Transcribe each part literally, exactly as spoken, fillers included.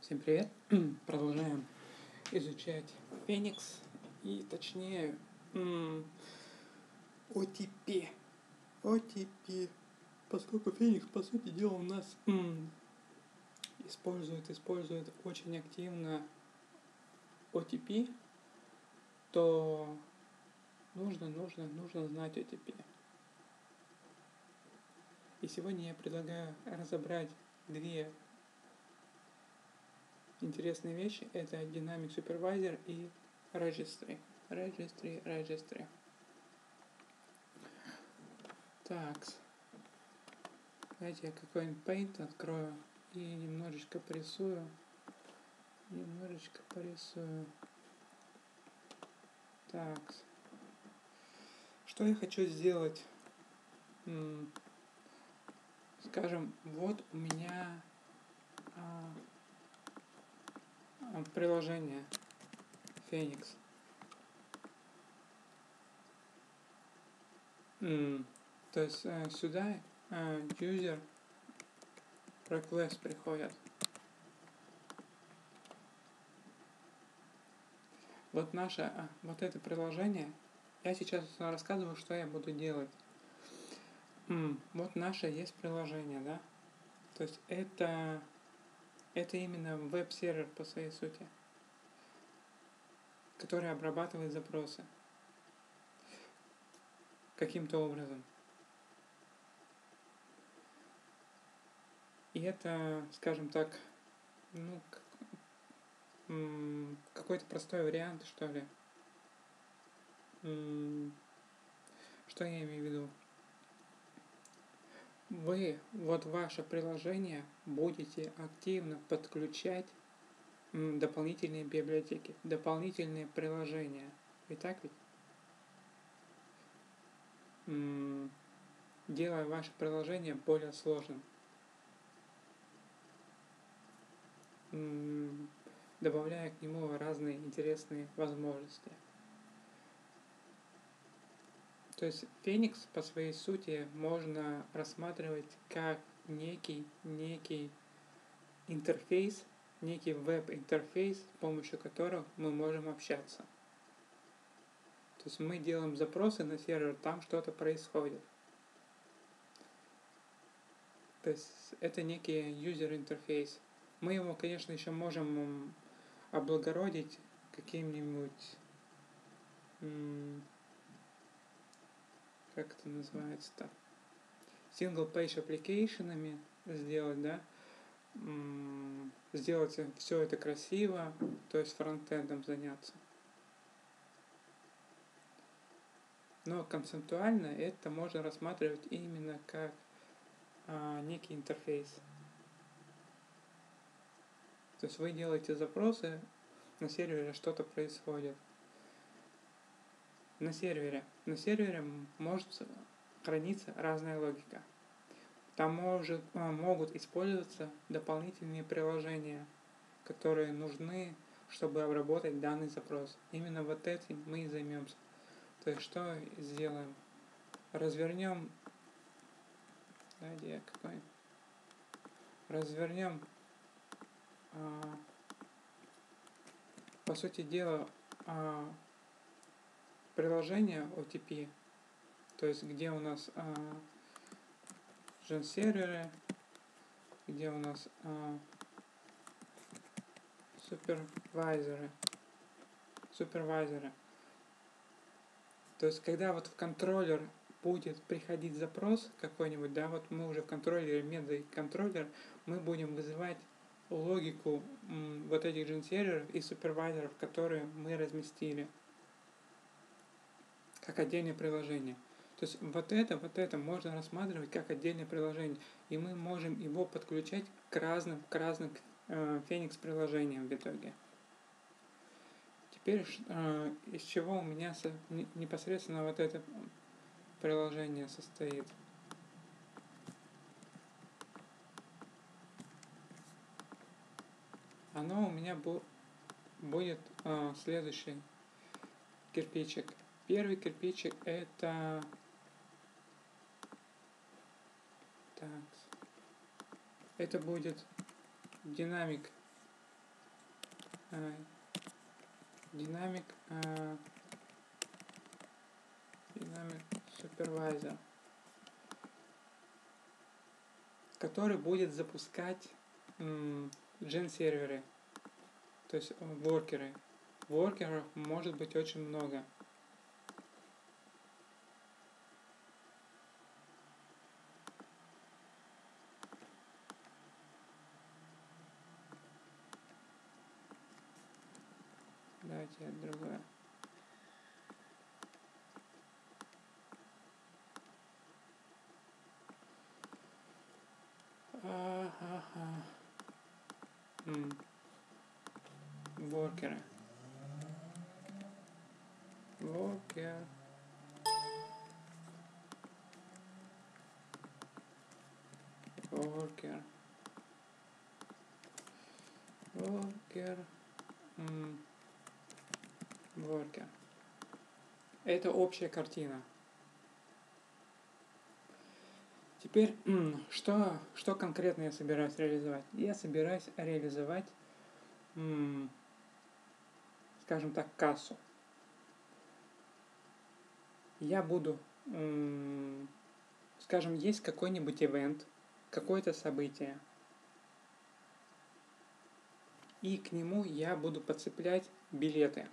Всем привет! Продолжаем изучать Феникс и точнее м, о ти пи. о ти пи. Поскольку Феникс, по сути дела, у нас м, использует, использует очень активно о ти пи, то нужно, нужно, нужно знать о ти пи. И сегодня я предлагаю разобрать две интересные вещи. Это Dynamic Supervisor и Registry. Registry, Registry. Так, давайте я какой-нибудь Paint открою и немножечко порисую. Немножечко порисую. Так, что я хочу сделать? М, скажем, вот у меня а, а, приложение Phoenix. М, то есть э, сюда э, user request приходят. Вот наше, а, вот это приложение, я сейчас рассказываю, что я буду делать. М, вот наше есть приложение, да? То есть это, это именно веб-сервер по своей сути, который обрабатывает запросы каким-то образом. И это, скажем так, ну, м, какой-то простой вариант, что ли. М, что я имею в виду? Вы, вот ваше приложение, будете активно подключать м, дополнительные библиотеки, дополнительные приложения. Ведь так ведь? М, делая ваше приложение более сложным. М, добавляя к нему разные интересные возможности. То есть Phoenix по своей сути можно рассматривать как некий, некий интерфейс, некий веб-интерфейс, с помощью которого мы можем общаться. То есть мы делаем запросы на сервер, там что-то происходит. То есть это некий юзер-интерфейс. Мы его, конечно, еще можем облагородить каким-нибудь, как это называется-то, single-page application'ами сделать, да, сделать все это красиво, то есть фронтендом заняться. Но концептуально это можно рассматривать именно как а, некий интерфейс. То есть вы делаете запросы, на сервере что-то происходит. На сервере. На сервере может храниться разная логика. Там может, могут использоваться дополнительные приложения, которые нужны, чтобы обработать данный запрос. Именно вот этим мы и займемся. То есть что сделаем? Развернем, да, где я какой? Развернем, а, по сути дела, а, приложение о ти пи, то есть где у нас а, джен-серверы, где у нас а, супервайзеры, супервайзеры. То есть когда вот в контроллер будет приходить запрос какой-нибудь, да, вот мы уже в контроллере, методе контроллер, мы будем вызывать логику м, вот этих джен-серверов и супервайзеров, которые мы разместили как отдельное приложение. То есть вот это, вот это можно рассматривать как отдельное приложение, и мы можем его подключать к разным, к разным э, Phoenix приложениям в итоге. Теперь э, из чего у меня со, непосредственно вот это приложение состоит. Оно у меня бу- будет э, следующий кирпичик. Первый кирпичик это так, это будет динамик э, Dynamic, э, Dynamic Supervisor, который будет запускать м, джен-серверы, то есть воркеры. Воркеров может быть очень много. Давайте другое. Ага. Воркеры. Воркер. Воркер. Воркер. Воркер. Это общая картина. Теперь, что, что конкретно я собираюсь реализовать? Я собираюсь реализовать, скажем так, кассу. Я буду, скажем, есть какой-нибудь ивент, какое-то событие, и к нему я буду подцеплять билеты.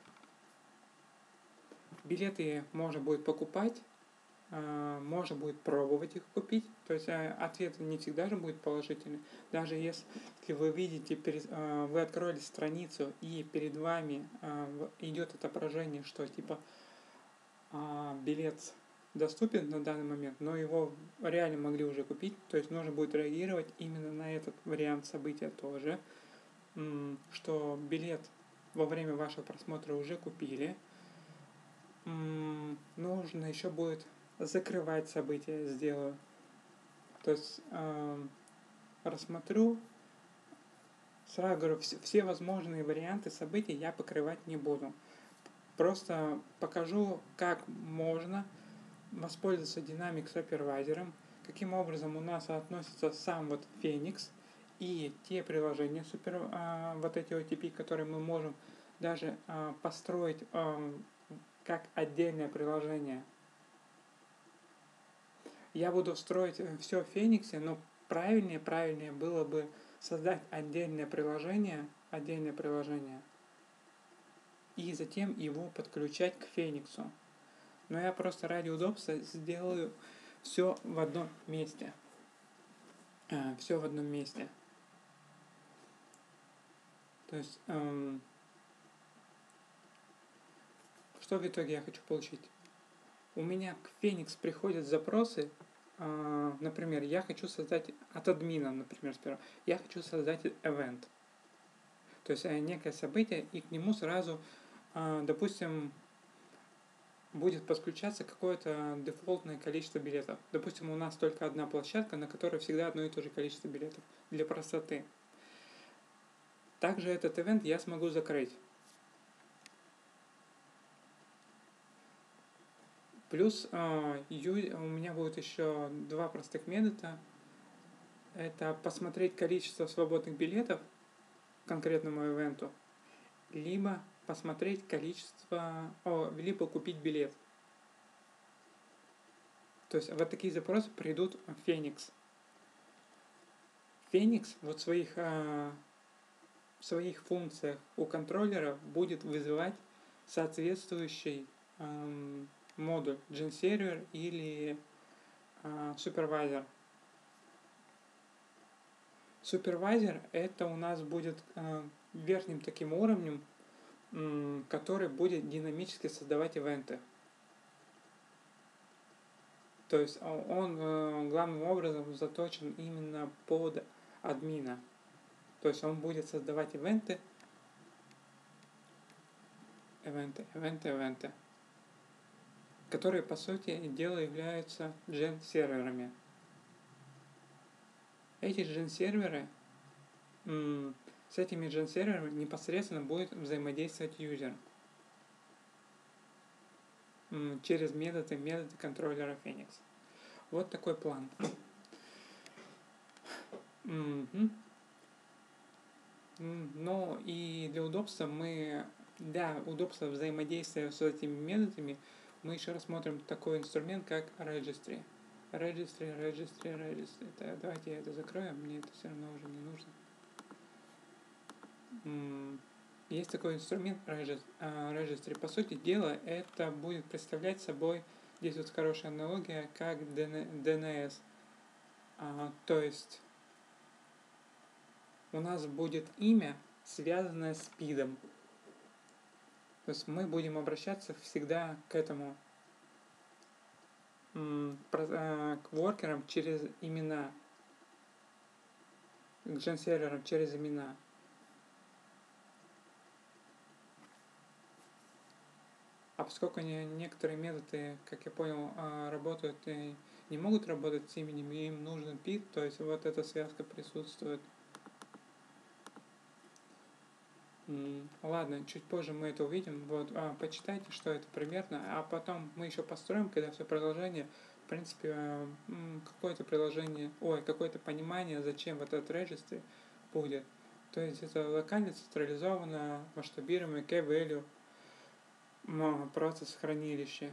Билеты можно будет покупать, можно будет пробовать их купить, то есть ответ не всегда же будет положительный. Даже если вы видите, вы откроете страницу и перед вами идет отображение, что типа билет доступен на данный момент, но его реально могли уже купить, то есть нужно будет реагировать именно на этот вариант события тоже, что билет во время вашего просмотра уже купили. Нужно еще будет закрывать события, сделаю. То есть э, рассмотрю, сразу говорю, все, все возможные варианты событий я покрывать не буду. Просто покажу, как можно воспользоваться Dynamic Supervisor, каким образом у нас относится сам вот Phoenix и те приложения, супер, э, вот эти о ти пи, которые мы можем даже э, построить э, как отдельное приложение. Я буду строить все в Фениксе, но правильнее, правильнее было бы создать отдельное приложение, отдельное приложение, и затем его подключать к Фениксу. Но я просто ради удобства сделаю все в одном месте. А, все в одном месте. То есть, эм, что в итоге я хочу получить? У меня к Феникс приходят запросы. Например, я хочу создать от админа, например, сперва, я хочу создать event. То есть некое событие, и к нему сразу, допустим, будет подключаться какое-то дефолтное количество билетов. Допустим, у нас только одна площадка, на которой всегда одно и то же количество билетов, для простоты. Также этот event я смогу закрыть. Плюс э, ю, у меня будет еще два простых метода. Это посмотреть количество свободных билетов к конкретному ивенту, либо посмотреть количество, о, либо купить билет. То есть вот такие запросы придут в Phoenix. Phoenix вот в своих, э, в своих функциях у контроллера будет вызывать соответствующий э, модуль джен-сервер или э, супервайзер. Супервайзер это у нас будет э, верхним таким уровнем, э, который будет динамически создавать ивенты. То есть он э, главным образом заточен именно под админа. То есть он будет создавать ивенты, ивенты, ивенты, ивенты, которые по сути дела являются джен-серверами. Эти джен-серверы, с этими джен-серверами непосредственно будет взаимодействовать юзер через методы, методы контроллера Phoenix. Вот такой план. Угу. Но и для удобства мы, для удобства взаимодействия с этими методами, мы еще рассмотрим такой инструмент, как registry. Registry, registry, registry. Так, давайте я это закрою, мне это все равно уже не нужно. Есть такой инструмент registry. По сути дела, это будет представлять собой, здесь вот хорошая аналогия, как ди эн эс. А, то есть у нас будет имя, связанное с пидом. То есть мы будем обращаться всегда к этому, к воркерам через имена, к джен-серверам через имена. А поскольку некоторые методы, как я понял, работают и не могут работать с именем, и им нужен пид, то есть вот эта связка присутствует. Ладно, чуть позже мы это увидим. Вот, а, почитайте, что это примерно, а потом мы еще построим, когда все приложение, в принципе, какое-то приложение, ой, какое-то понимание, зачем вот этот registry будет. То есть это локально централизованно, масштабируемый key-value процесс хранилища.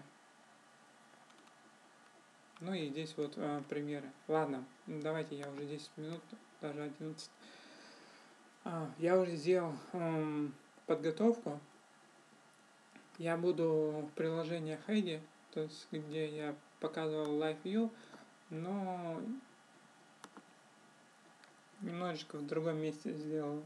Ну и здесь вот а, примеры. Ладно, давайте я уже десять минут, даже одиннадцать. А, я уже сделал эм, подготовку. Я буду в приложении Heidi, то есть где я показывал Live View, но немножечко в другом месте сделал.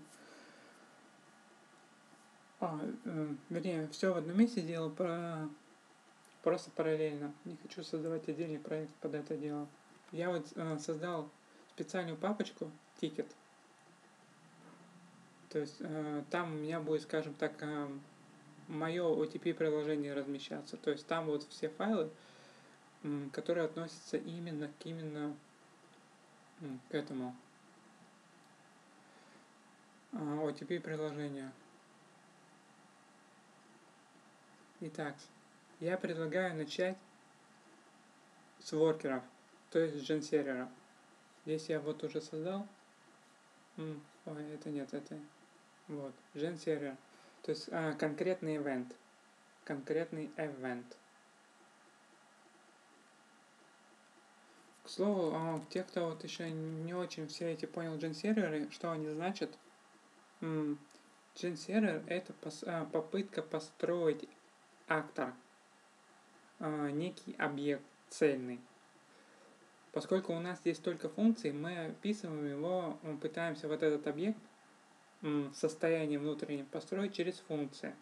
А, э, вернее, все в одном месте сделал, про, просто параллельно. Не хочу создавать отдельный проект под это дело. Я вот э, создал специальную папочку Ticket. То есть э, там у меня будет, скажем так, э, мое о ти пи-приложение размещаться. То есть там вот все файлы, м, которые относятся именно к именно м, к этому э, о ти пи-приложению. Итак, я предлагаю начать с воркеров, то есть с джен-серверов. Здесь я вот уже создал. М, ой, это нет, это вот, джен-сервер. То есть а, конкретный event. Конкретный event. К слову, те, кто вот еще не очень все эти понял джен-серверы, что они значат, джен-сервер это пос- попытка построить актор, некий объект цельный. Поскольку у нас есть только функции, мы описываем его, мы пытаемся вот этот объект, состояние внутреннее построить через функции.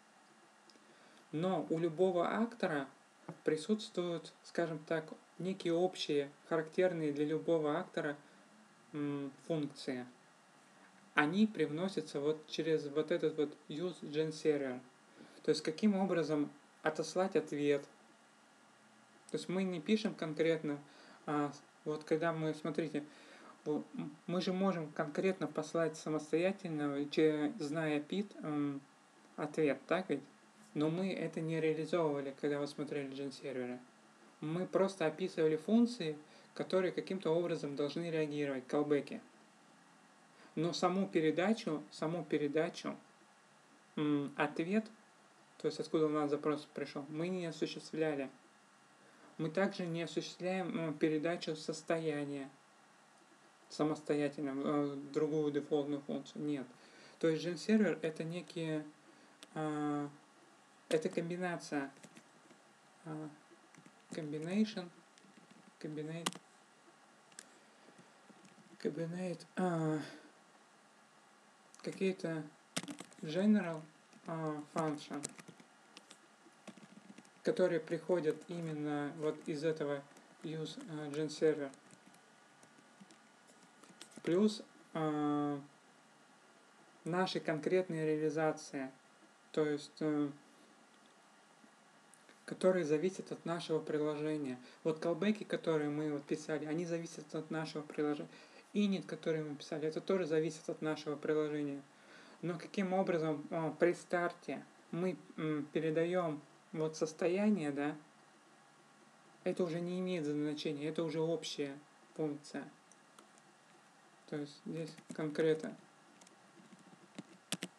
Но у любого актора присутствуют, скажем так, некие общие, характерные для любого актора м, функции. Они привносятся вот через вот этот вот useGenServer. То есть каким образом отослать ответ. То есть мы не пишем конкретно, а вот когда мы, смотрите, мы же можем конкретно послать самостоятельно, зная пид, ответ, так ведь? Но мы это не реализовывали, когда вы смотрели джен-серверы. Мы просто описывали функции, которые каким-то образом должны реагировать, callback'и. Но саму передачу, саму передачу, м, ответ, то есть откуда у нас запрос пришел, мы не осуществляли. Мы также не осуществляем м, передачу состояния самостоятельно, э, другую дефолтную функцию. Нет. То есть джен-сервер это некие, э, это комбинация, э, combination, combinate, combinate, э, какие-то general uh, function, которые приходят именно вот из этого use uh, GenServer. Плюс uh, наши конкретные реализации, то есть uh, которые зависят от нашего приложения. Вот callback'и, которые мы вот писали, они зависят от нашего приложения. Init, который мы писали, это тоже зависит от нашего приложения. Но каким образом о, при старте мы м, передаем вот состояние, да, это уже не имеет значения, это уже общая функция. То есть здесь конкретно.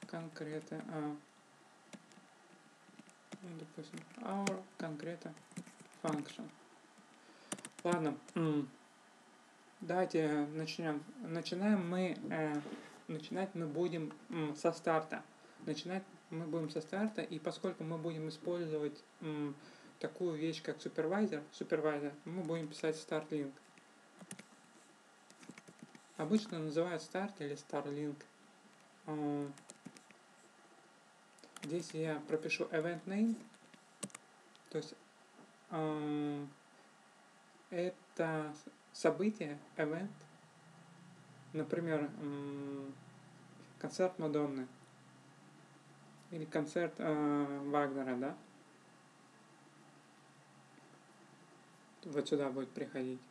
конкрета, а, ну, допустим, our конкрета function. Ладно, давайте начнем. Начинаем мы, э, начинать мы будем м, со старта. Начинать мы будем со старта, и поскольку мы будем использовать м, такую вещь, как супервайзер, супервайзер, мы будем писать start-link. Обычно называют start или starlink. Э, здесь я пропишу event name, то есть э, это событие, event, например, э, концерт Мадонны или концерт э, Вагнера, да? Вот сюда будет приходить.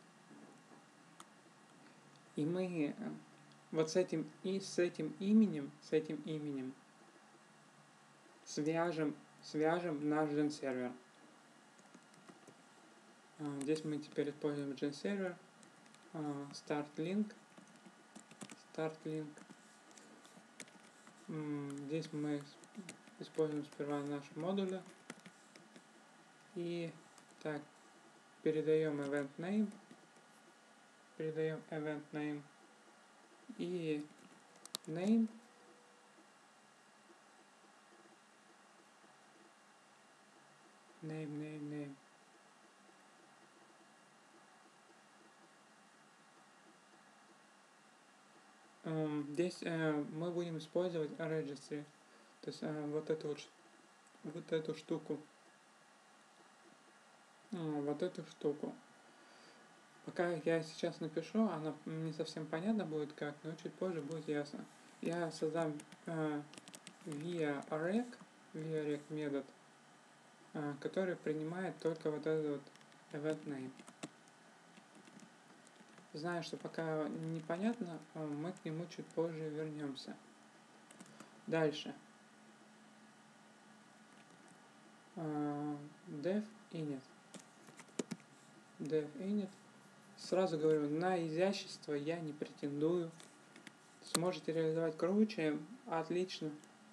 И мы вот с этим и с этим именем, с этим именем свяжем, свяжем наш джен-сервер. Здесь мы теперь используем джен-сервер, start-link, start-link. Здесь мы используем сперва наши модули и так передаем event name, передаем event name и name name name name um, здесь uh, мы будем использовать registry, то есть uh, вот эту вот, вот эту штуку uh, вот эту штуку. Пока я сейчас напишу, она не совсем понятно будет как, но чуть позже будет ясно. Я создам uh, via rec, via rec метод, uh, который принимает только вот этот вот event name. Знаю, что пока непонятно, мы к нему чуть позже вернемся. Дальше. Uh, dev init. Dev init. Сразу говорю, на изящество я не претендую. Сможете реализовать круче, отлично.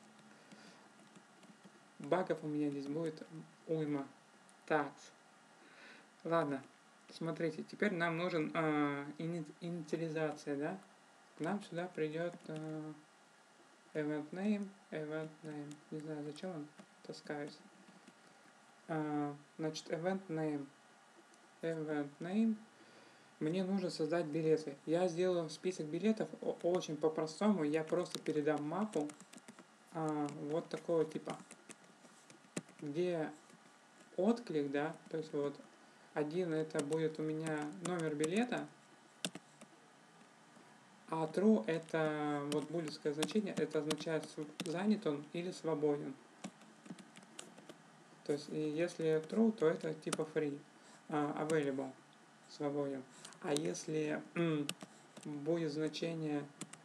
Багов у меня здесь будет уйма. Так. Ладно. Смотрите, теперь нам нужен э, инициализация, да? К нам сюда придет э, event name, event name. Не знаю, зачем он таскается. Э, значит, event name, event name. Мне нужно создать билеты. Я сделаю список билетов очень по-простому. Я просто передам мапу а, вот такого типа, где отклик, да, то есть вот один это будет у меня номер билета, а true это вот булевское значение, это означает занят он или свободен. То есть если true, то это типа free, uh, available, свободен. А если м, будет значение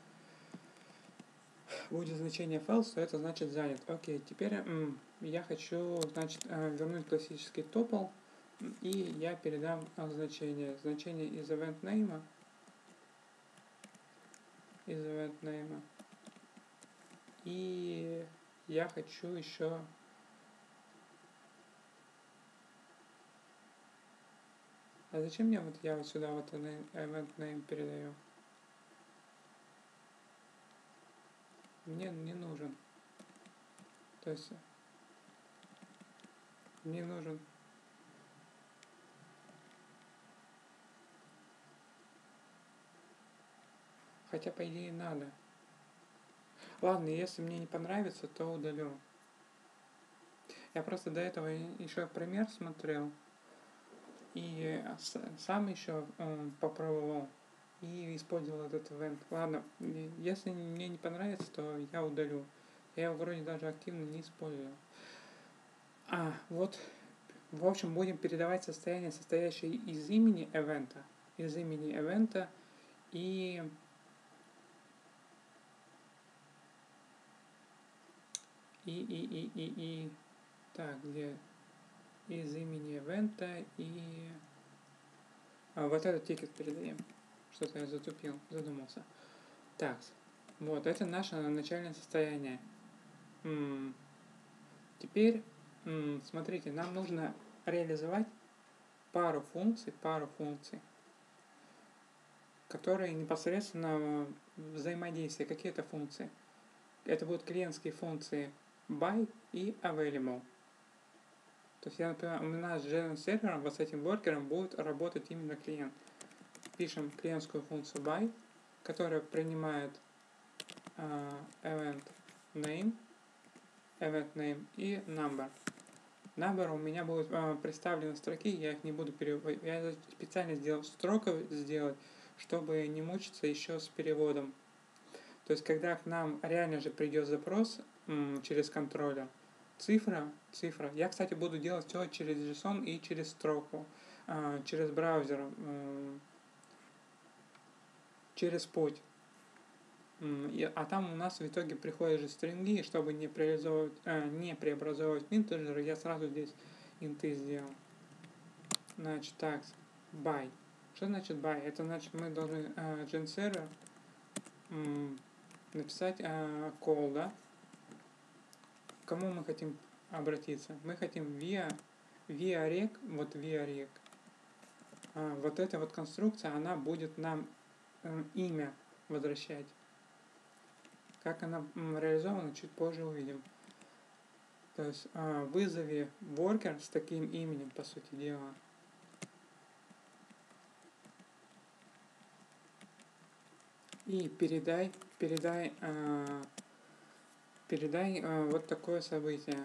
будет значение false, то это значит занят. Окей, теперь м, я хочу, значит, вернуть классический топл, и я передам значение. Значение из event name. Из event name. И я хочу еще А зачем мне вот я вот сюда вот event name передаю? Мне не нужен. То есть мне нужен хотя по идее надо. Ладно, если мне не понравится, то удалю. Я просто до этого еще пример смотрел и сам еще э, попробовал и использовал этот event. Ладно, если мне не понравится, то я удалю. Я его вроде даже активно не использую. А, вот, в общем, будем передавать состояние, состоящее из имени эвента, из имени эвента и и и и и и так, где из имени эвента и а, вот этот тикет передаем. Что-то я затупил, задумался. Так, вот, это наше начальное состояние. м, теперь, м, смотрите, нам нужно реализовать пару функций, пару функций, которые непосредственно взаимодействие. Какие это функции? Это будут клиентские функции buy и available. То есть, я, например, у нас с Gen сервером, вот с этим воркером будет работать именно клиент. Пишем клиентскую функцию buy, которая принимает uh, event name, event name и number. Number у меня будет uh, представлены строки, я их не буду переводить. Я специально сделал строковый сделать, чтобы не мучиться еще с переводом. То есть, когда к нам реально же придет запрос м, через контроллер, цифра, цифра. Я, кстати, буду делать все через JSON и через строку, э, через браузер, э, через путь. И, а там у нас в итоге приходят же стринги, чтобы не преобразовывать, э, не преобразовывать интеджеры, я сразу здесь инты сделал. Значит, так, buy. Что значит buy? Это значит, мы должны э, GenServer э, написать э, call, да? К кому мы хотим обратиться? Мы хотим via, via rec, вот via rec. А, вот эта вот конструкция, она будет нам э, имя возвращать. Как она м, реализована, чуть позже увидим. То есть э, вызови worker с таким именем, по сути дела. И передай, передай, э, передай э, вот такое событие.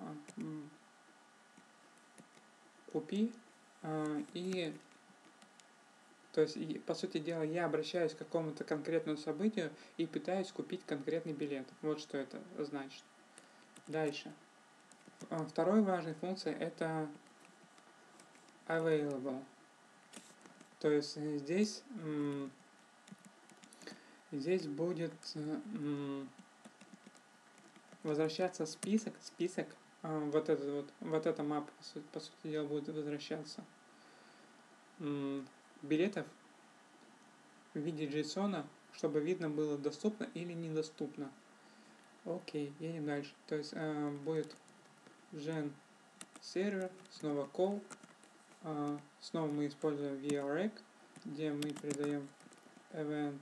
Купи э, и то есть, и, по сути дела, я обращаюсь к какому-то конкретному событию и пытаюсь купить конкретный билет. Вот что это значит. Дальше. Второй важной функцией это available. То есть здесь, здесь будет возвращаться список, список, вот этот вот, вот эта мапа, по сути дела, будет возвращаться билетов в виде JSON, чтобы видно было, доступно или недоступно. Окей, едем дальше. То есть э, будет gen сервер, снова call, э, снова мы используем vrec, где мы передаем event,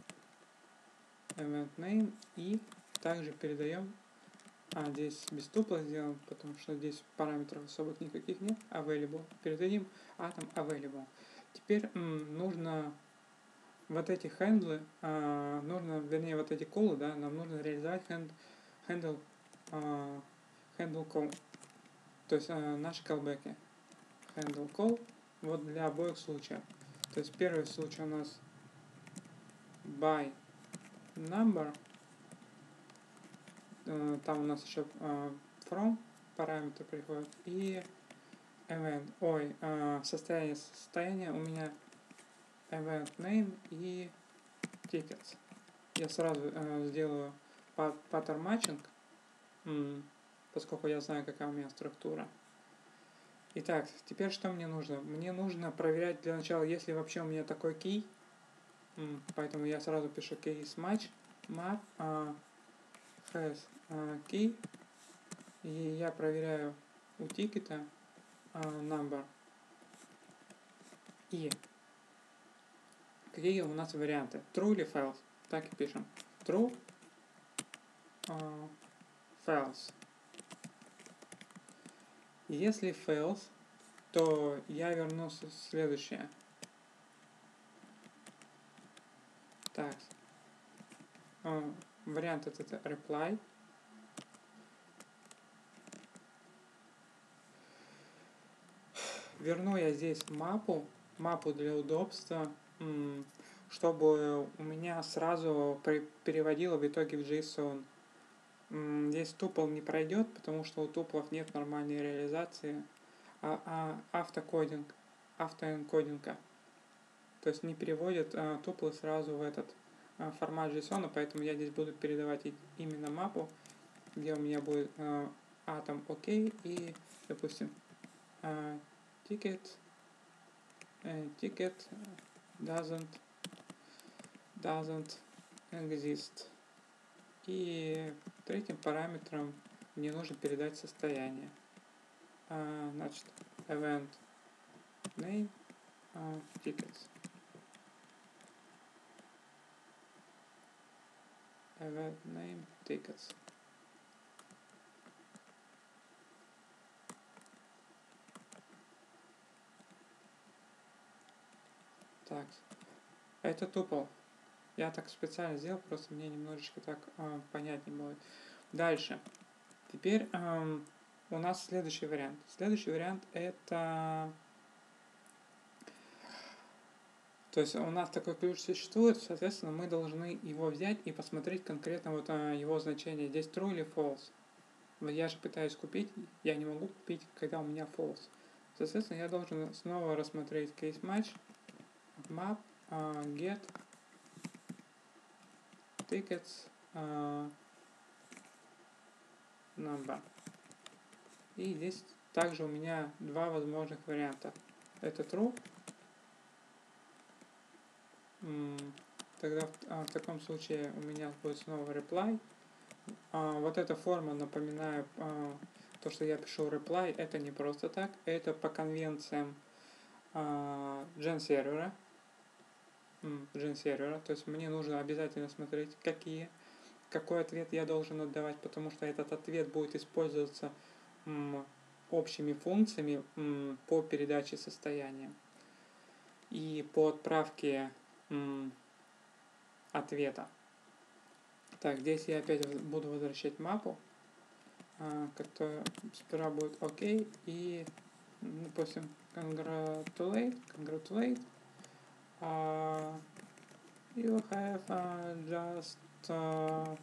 event name и также передаем, а здесь без тупла сделаем, потому что здесь параметров особых никаких нет, available, передадим atom available. Теперь м, нужно вот эти хендлы, э, нужно, вернее, вот эти колы, да, нам нужно реализовать хенд, handle, uh, handle call, то есть uh, наши callback. Handle call, вот для обоих случаев. То есть первый случай у нас by number, uh, там у нас еще uh, from параметр приходит, и event, ой, uh, состояние, состояние у меня event name и tickets. Я сразу uh, сделаю pattern matching, поскольку я знаю, какая у меня структура. Итак, теперь что мне нужно? Мне нужно проверять для начала, есть ли вообще у меня такой key. Поэтому я сразу пишу case match map uh, has uh, key. И я проверяю у тикета uh, number. И какие у нас варианты? True или false? Так и пишем. True, uh, false. Если false, то я вернусь в следующее. Так. Uh, вариант это reply. Верну я здесь мапу, мапу для удобства, чтобы у меня сразу переводило в итоге в JSON. Здесь тупл не пройдет, потому что у туплов нет нормальной реализации, а, а автокодинг, автоэнкодинга. То есть не переводит а, туплы сразу в этот а, формат JSON, поэтому я здесь буду передавать именно мапу, где у меня будет а, atom OK и, допустим, а, ticket, uh, ticket doesn't doesn't exist. И третьим параметром мне нужно передать состояние. А, значит, event name а, tickets. Event name tickets. Так, это тупо. Я так специально сделал, просто мне немножечко так э, понятнее будет. Дальше. Теперь э, у нас следующий вариант. Следующий вариант это... То есть у нас такой ключ существует, соответственно, мы должны его взять и посмотреть конкретно вот э, его значение. Здесь true или false. Я же пытаюсь купить, я не могу купить, когда у меня false. Соответственно, я должен снова рассмотреть case match, map, uh, get, tickets, uh, number. И здесь также у меня два возможных варианта. Это true. Тогда в, в таком случае у меня будет снова reply. А, вот эта форма, напоминаю, а, то, что я пишу reply, это не просто так, это по конвенциям а, gen сервера. Gen сервера, то есть мне нужно обязательно смотреть, какие, какой ответ я должен отдавать, потому что этот ответ будет использоваться м, общими функциями м, по передаче состояния и по отправке м, ответа. Так, здесь я опять буду возвращать мапу, а, которая сперва будет окей, и, допустим, congratulate, congratulate, uh, you have uh, just uh,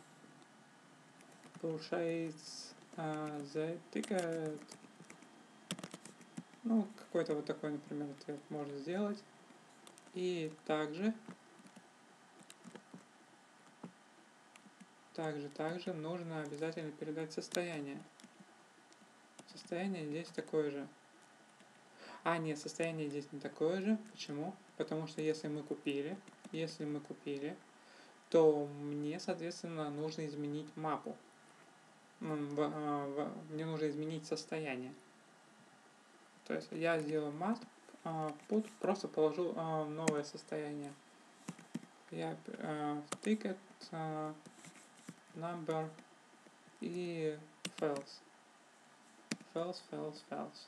purchased uh, the ticket. Ну, какой-то вот такой, например, ответ можно сделать. И также Также, также нужно обязательно передать состояние. Состояние здесь такое же. А, нет, состояние здесь не такое же. Почему? Потому что если мы купили, если мы купили, то мне, соответственно, нужно изменить мапу. Мне нужно изменить состояние. То есть я сделаю map, put, просто положу новое состояние. Я ticket, number и false. False, false, false.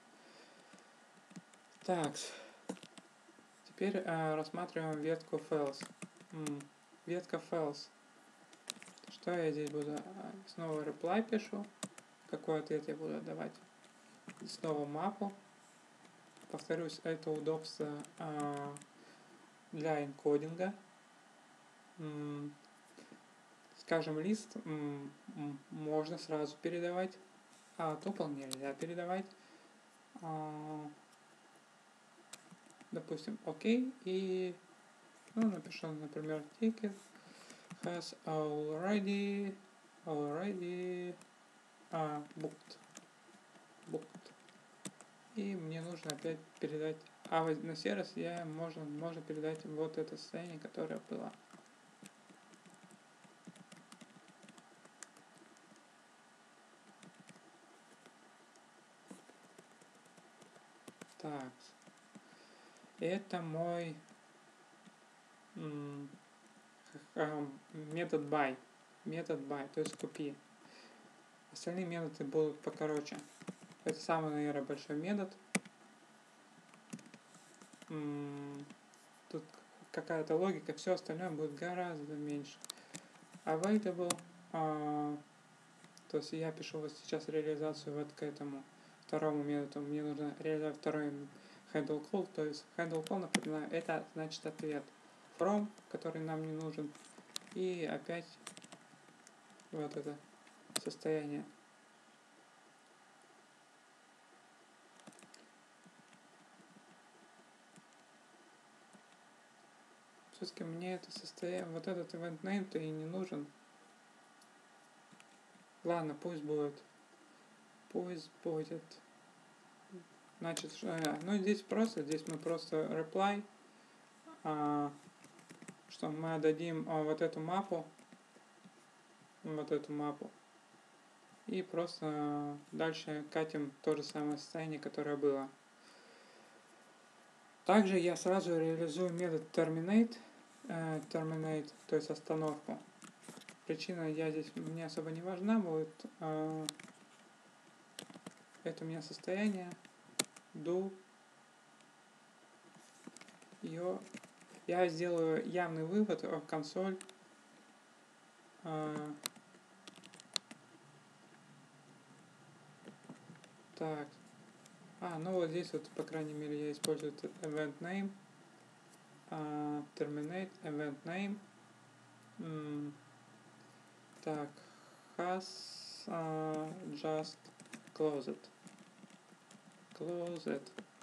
Так, теперь э, рассматриваем ветку false. М, ветка false. Что я здесь буду? Снова reply пишу. Какой ответ я буду давать? И снова мапу. Повторюсь, это удобство э, для энкодинга. М, скажем, лист м, м, можно сразу передавать, а tuple нельзя передавать. А, допустим, окей, и ну, напишу, например, ticket has already already uh, booked booked. И мне нужно опять передать, а на сей раз я можно, можно передать вот это состояние, которое было. Так, это мой м, метод buy, метод buy, то есть купи. Остальные методы будут покороче. Это самый, наверное, большой метод. М, тут какая-то логика, все остальное будет гораздо меньше. Available, а, то есть я пишу вот сейчас реализацию вот к этому второму методу. Мне нужно реализовать второй handle call, то есть handle call, напоминаю, это значит ответ from, который нам не нужен, и опять вот это состояние. Все-таки мне это состояние, вот этот event name-то и не нужен. Ладно, пусть будет. Пусть будет. Значит, э, ну здесь просто, здесь мы просто reply, а, что мы отдадим а, вот эту мапу, вот эту мапу. И просто дальше катим то же самое состояние, которое было. Также я сразу реализую метод terminate, э, terminate, то есть остановку. Причина я здесь мне особо не важна будет. Э, это у меня состояние. Do ее. Я сделаю явный вывод в консоль. Э, так. А, ну вот здесь вот, по крайней мере, я использую event name. Uh, terminate event name. Mm, так, has uh, just closed. Closed.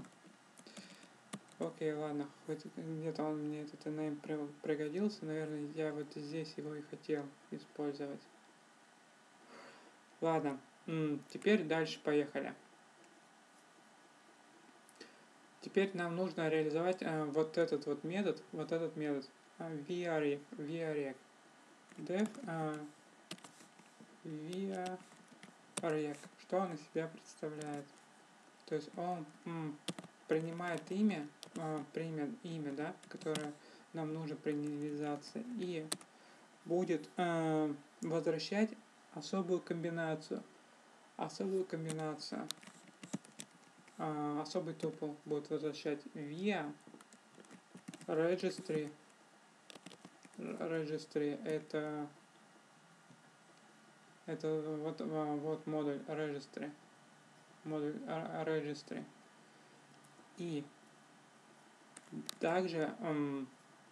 Окей, ладно, хоть где-то он мне этот name пригодился, наверное, я вот здесь его и хотел использовать. Ладно, м, теперь дальше поехали. Теперь нам нужно реализовать э, вот этот вот метод, вот этот метод э, vrec, vrec, def э, vrec. Что он из себя представляет? То есть он м, принимает имя, э, примет имя, да, которое нам нужно при инициализации, и будет э, возвращать особую комбинацию. Особую комбинацию. Э, особый тупл будет возвращать via registry. Registry это это вот, вот модуль registry. Модуль registry. И также, эм,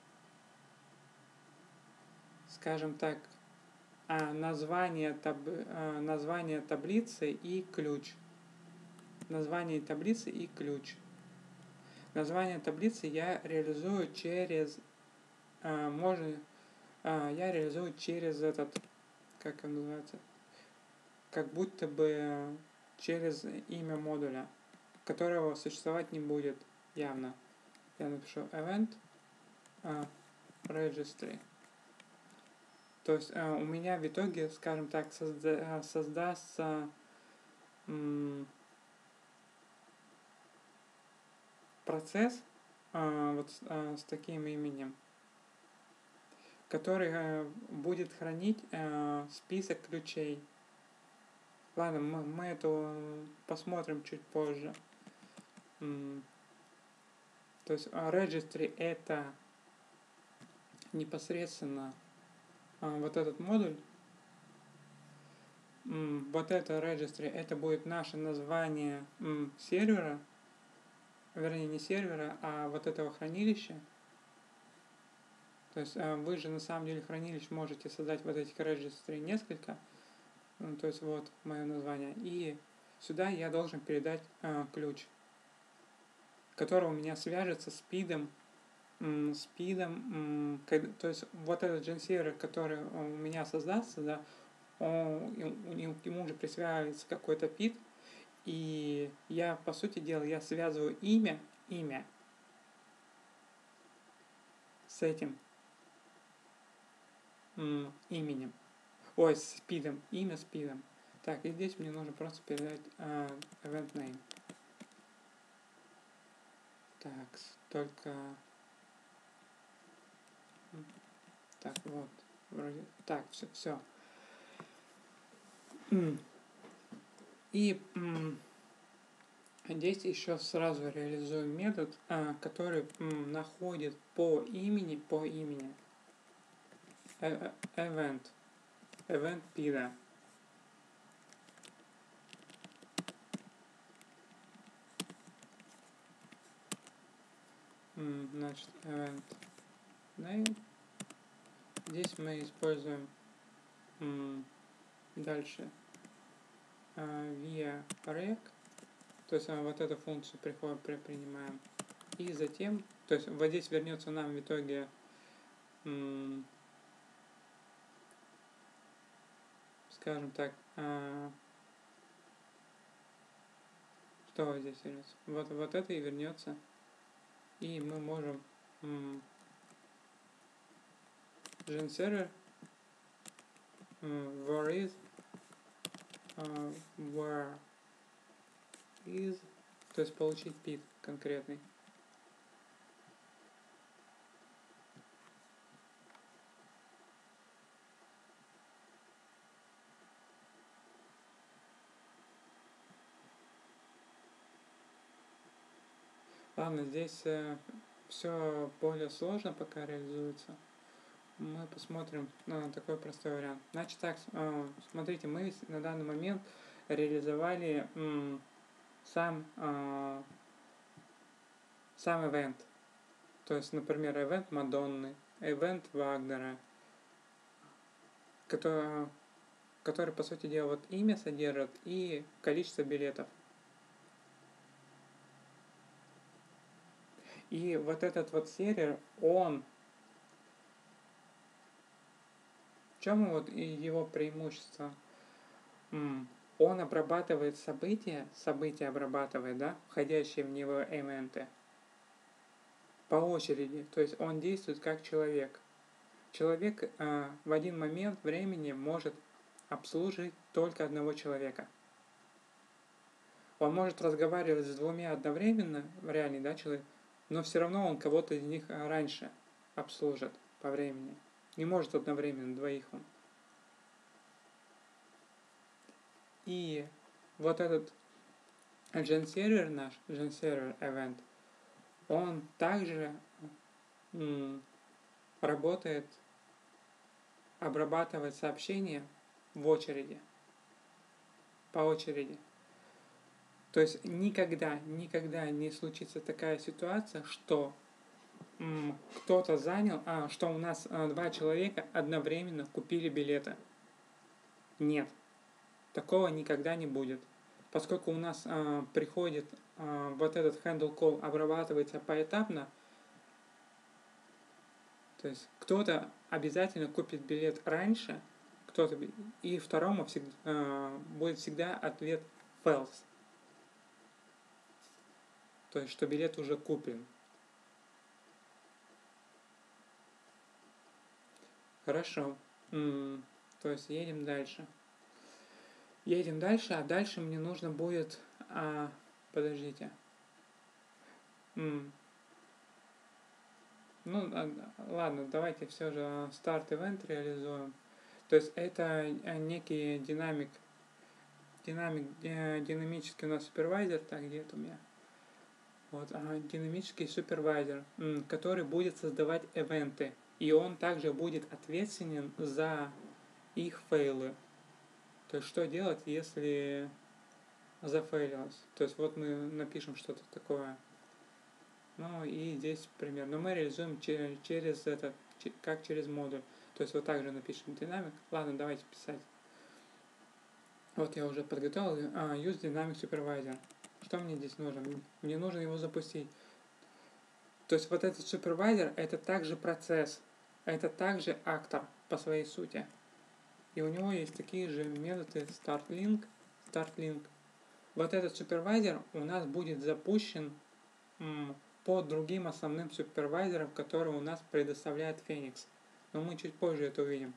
скажем так, название, таб, название таблицы и ключ. Название таблицы и ключ. Название таблицы я реализую через, э, можно, э, я реализую через этот, как он называется, как будто бы через имя модуля, которого существовать не будет явно. Я напишу event uh, registry. То есть uh, у меня в итоге, скажем так, созда создастся м, процесс uh, вот uh, с таким именем, который uh, будет хранить uh, список ключей. Ладно, мы, мы это посмотрим чуть позже. М, то есть uh, registry это непосредственно uh, вот этот модуль. М, вот это registry, это будет наше название м, сервера, вернее не сервера, а вот этого хранилища. То есть э, вы же на самом деле хранилищ можете создать вот этих registry несколько. Ну, то есть вот мое название. И сюда я должен передать э, ключ, который у меня свяжется с спидом. М, спидом, м, когда, то есть вот этот джен-сервер, который у меня создастся, да, он, ему уже присваивается какой-то пид. И я, по сути дела, я связываю имя, имя с этим м, именем. Ой, с спидом, имя спидом. Так, и здесь мне нужно просто передать э, event name. Так, только... Так, вот. Вроде... Так, все, все. И м, здесь еще сразу реализуем метод, э, который м, находит по имени, по имени э, event, event pida. М, значит, event name. Здесь мы используем м, дальше э, via rec, то есть э, вот эту функцию приходим, при, принимаем. И затем, то есть вот здесь вернется нам в итоге м, скажем так, э, что вот здесь вернется? Вот, вот это и вернется. И мы можем м, gen-сервер where is, uh, where is, то есть получить пик конкретный. Ладно, здесь э, все более сложно пока реализуется. Мы посмотрим на такой простой вариант. Значит так, э, смотрите, мы на данный момент реализовали м, сам, э, сам ивент. То есть, например, ивент Мадонны, ивент Вагнера, который, который, по сути дела, вот имя содержит и количество билетов. И вот этот вот сервер, он, в чем вот его преимущество? Он обрабатывает события, события обрабатывает, да, входящие в него ивенты, по очереди. То есть он действует как человек. Человек э, в один момент времени может обслуживать только одного человека. Он может разговаривать с двумя одновременно, реальный, да, человек, но все равно он кого-то из них раньше обслужит по времени. Не может одновременно двоих он. И вот этот gen-сервер наш, gen-сервер event, он также м, работает, обрабатывает сообщения в очереди, по очереди. То есть никогда, никогда не случится такая ситуация, что м, кто-то занял, а, что у нас а, два человека одновременно купили билеты. Нет, такого никогда не будет. Поскольку у нас а, приходит а, вот этот handle call, обрабатывается поэтапно, то есть кто-то обязательно купит билет раньше, кто-то, и второму всегда, э, будет всегда ответ false. То есть, что билет уже куплен. Хорошо. М-м, то есть, едем дальше. Едем дальше, а дальше мне нужно будет... А, подождите. М-м. Ну, ладно, давайте все же старт-ивент реализуем. То есть это некий динамик, динамик, динамический у нас супервайзер, так, где это у меня? Вот, динамический супервайзер, который будет создавать ивенты. И он также будет ответственен за их фейлы. То есть, что делать, если зафейлилось. То есть, вот мы напишем что-то такое. Ну, и здесь пример. Но мы реализуем через, через это, как через модуль. То есть, вот так же напишем динамик. Ладно, давайте писать. Вот я уже подготовил. Use Dynamic Supervisor. Что мне здесь нужно? Мне нужно его запустить. То есть вот этот супервайзер это также процесс, это также актор по своей сути. И у него есть такие же методы startLink, startLink. Вот этот супервайзер у нас будет запущен м, по другим основным супервайзерам, которые у нас предоставляет Phoenix. Но мы чуть позже это увидим.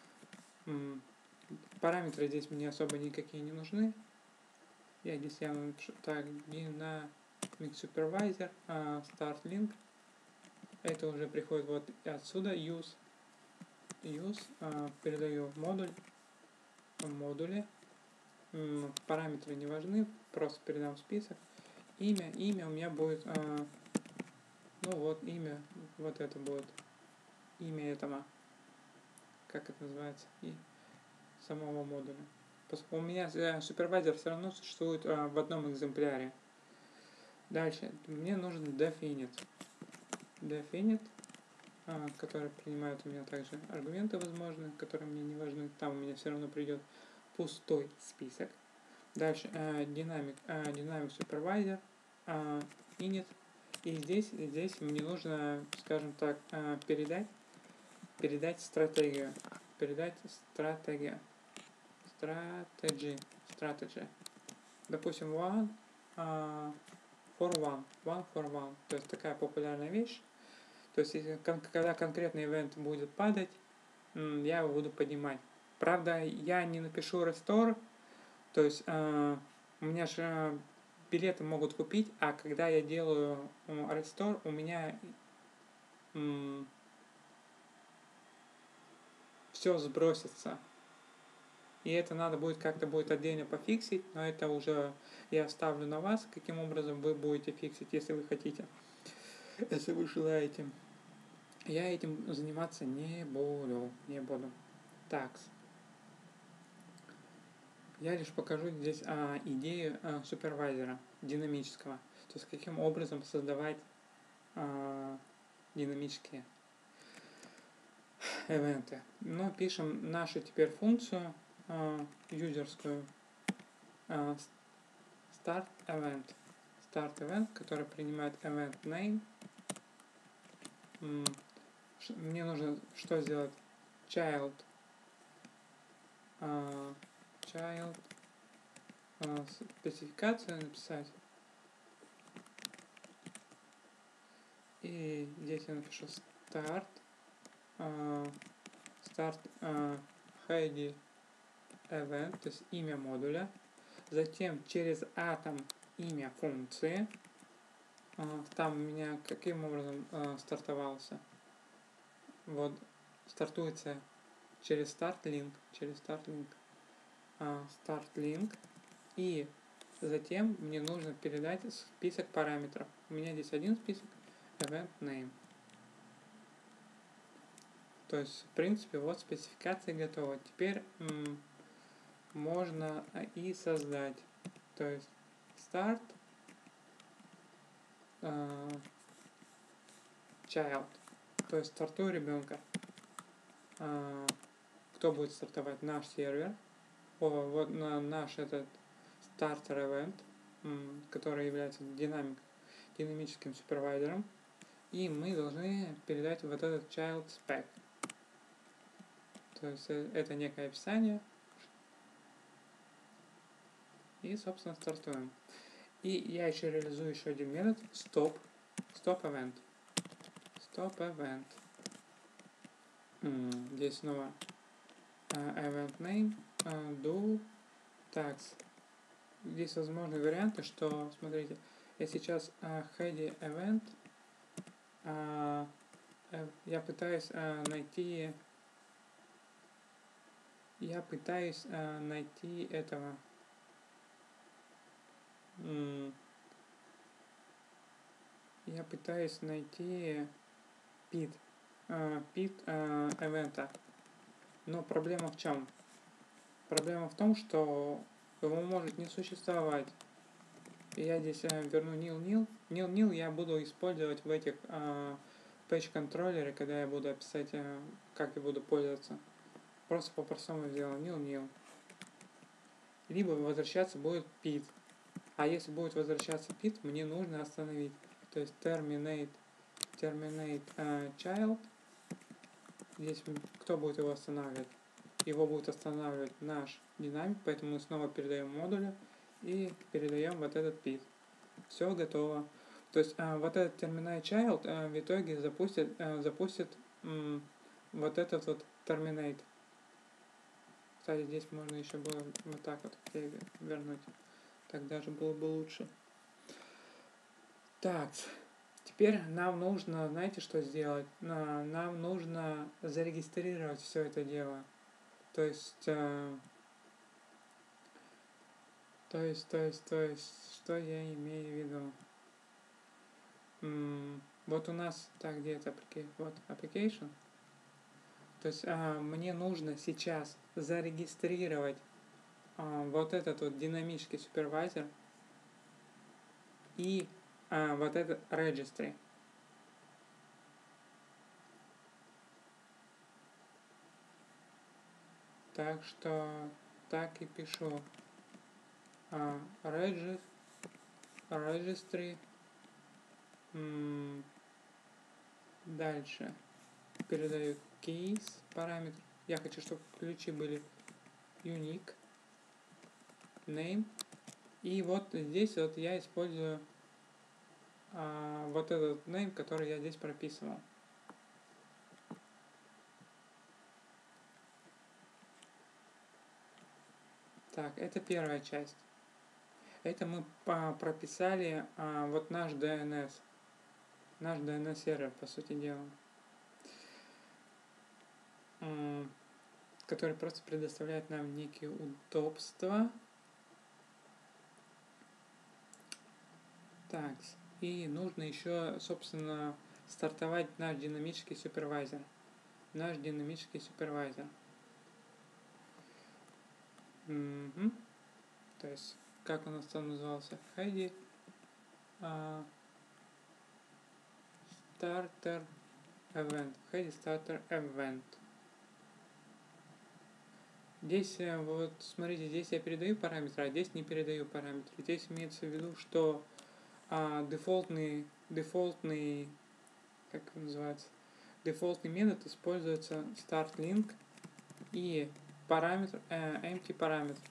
М, параметры здесь мне особо никакие не нужны. Я здесь я напишу так, Dynamic Supervisor, uh, startLink. Это уже приходит вот отсюда, use, use, uh, передаю модуль, модули, м, параметры не важны, просто передам список, имя, имя у меня будет, uh, ну вот имя, вот это будет, имя этого, как это называется, и самого модуля. Поскольку у меня uh, супервайзер все равно существует uh, в одном экземпляре. Дальше, мне нужен definite, definite, который принимает у меня также аргументы возможные, которые мне не важны. Там у меня все равно придет пустой список. Дальше uh, Dynamic, uh, Dynamic Supervisor, uh, init. И здесь, здесь мне нужно, скажем так, uh, передать, передать стратегию. Передать стратегию. Strategy. Strategy. Допустим, one uh, for one. One for one. То есть такая популярная вещь. То есть, если, когда конкретный ивент будет падать, я его буду поднимать. Правда, я не напишу restore, то есть э, у меня же билеты могут купить, а когда я делаю э, restore, у меня э, все сбросится. И это надо будет как-то будет отдельно пофиксить, но это уже я оставлю на вас, каким образом вы будете фиксить, если вы хотите, если вы желаете. Я этим заниматься не буду, не буду. Так. Я лишь покажу здесь а, идею а, супервайзера динамического. То есть каким образом создавать а, динамические ивенты. Но пишем нашу теперь функцию а, юзерскую а, start event. Start event, который принимает event name. Мне нужно что сделать? Child. Uh, child. Uh, спецификацию написать. И здесь я напишу start. Uh, start uh, Heidi event, то есть имя модуля. Затем через атом имя функции. Uh, там у меня каким образом uh, стартовался? Вот стартуется через start link, через start link, uh, start link, и затем мне нужно передать список параметров. У меня здесь один список, event name. То есть, в принципе, вот спецификация готова. Теперь м, можно и создать. То есть, start uh, child. То есть, стартую ребенка. Uh, кто будет стартовать? Наш сервер. О, вот на наш этот стартер event, м, который является динамик, динамическим супервайзером. И мы должны передать вот этот child spec. То есть это некое описание. И, собственно, стартуем. И я еще реализую еще один метод stop. Stop event. Stop event. М, здесь снова uh, event name, uh, do, tags. Здесь возможны варианты, что, смотрите, я сейчас uh, heady event, uh, я пытаюсь uh, найти я пытаюсь uh, найти этого м, я пытаюсь найти pit uh, pit uh, event. Но проблема в чем? Проблема в том, что его может не существовать. И я здесь э, верну nil-nil. Nil-nil я буду использовать в этих э, page-контроллере, когда я буду описать, э, как я буду пользоваться. Просто по-простому сделаю nil-nil. Либо возвращаться будет pit. А если будет возвращаться pit, мне нужно остановить. То есть terminate, terminate э, child. Здесь кто будет его останавливать? Его будет останавливать наш динамик, поэтому мы снова передаем модуля и передаем вот этот pit. Все готово. То есть а, вот этот terminate child а, в итоге запустит, а, запустит м, вот этот вот terminate. Кстати, здесь можно еще было вот так вот вернуть. Так даже было бы лучше. Так, теперь нам нужно, знаете, что сделать? Нам нужно зарегистрировать все это дело. То есть, э, то есть, то есть, то есть, что я имею в виду? М, вот у нас, так, где это, вот, application. То есть, э, мне нужно сейчас зарегистрировать э, вот этот вот динамический супервайзер и э, вот этот registry. Так что, так и пишу. Uh, regist, registry. М, дальше передаю case параметр. Я хочу, чтобы ключи были unique, name. И вот здесь вот я использую а, вот этот name, который я здесь прописывал. Так, это первая часть. Это мы по- прописали а, вот наш ди эн эс. Наш ди эн эс сервер, по сути дела. М, который просто предоставляет нам некие удобства. Так, и нужно еще, собственно, стартовать наш динамический супервайзер. Наш динамический супервайзер. Угу. То есть, как у нас там назывался? Heidi uh, Starter Event. Heidi Starter Event. Здесь, вот, смотрите, здесь я передаю параметры, а здесь не передаю параметры. Здесь имеется в виду, что а, дефолтный, дефолтный, как это называется, дефолтный метод используется startLink и параметр, э, empty параметр.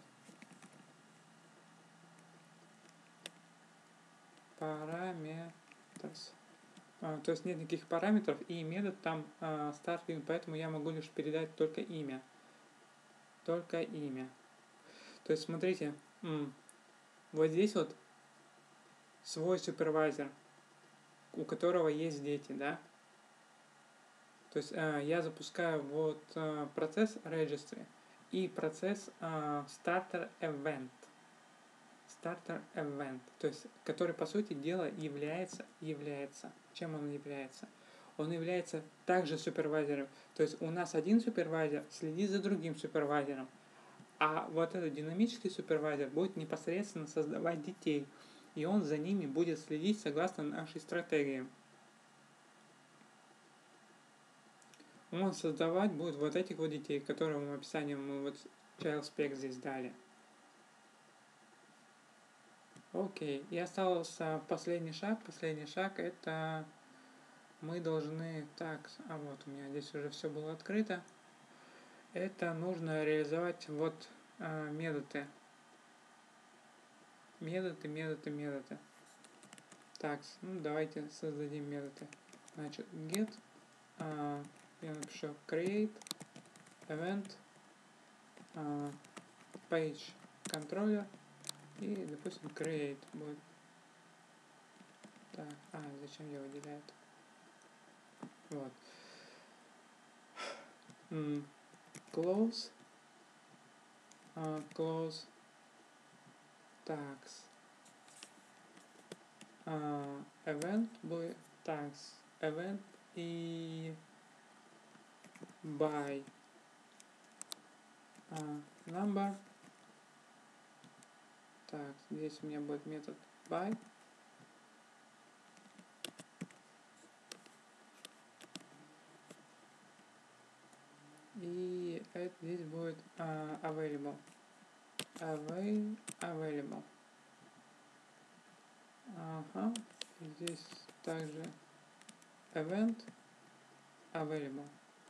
Parameters. А, то есть нет никаких параметров и метод там а, startLink, поэтому я могу лишь передать только имя. Только имя. То есть смотрите, м, вот здесь вот свой супервайзер, у которого есть дети, да. То есть э, я запускаю вот э, процесс registry и процесс э, starter event. Starter event, то есть который по сути дела является, является, чем он является? Он является также супервайзером. То есть у нас один супервайзер следит за другим супервайзером, а вот этот динамический супервайзер будет непосредственно создавать детей, и он за ними будет следить согласно нашей стратегии. Он создавать будет вот этих вот детей, которым в описании мы вот child spec здесь дали. Окей, и остался последний шаг. Последний шаг это мы должны, так, а вот у меня здесь уже все было открыто. Это нужно реализовать вот а, методы. Методы, методы, методы. Так, ну давайте создадим методы. Значит, get, а, я напишу create event а, page controller и, допустим, create будет. Так, а, зачем я выделяю это? Вот. Mm, close. Uh, close. Tags. Uh, event будет tags. Event и by uh, number. Так, здесь у меня будет метод by. И это здесь будет uh, available. Avail, available. Ага. Здесь также event available.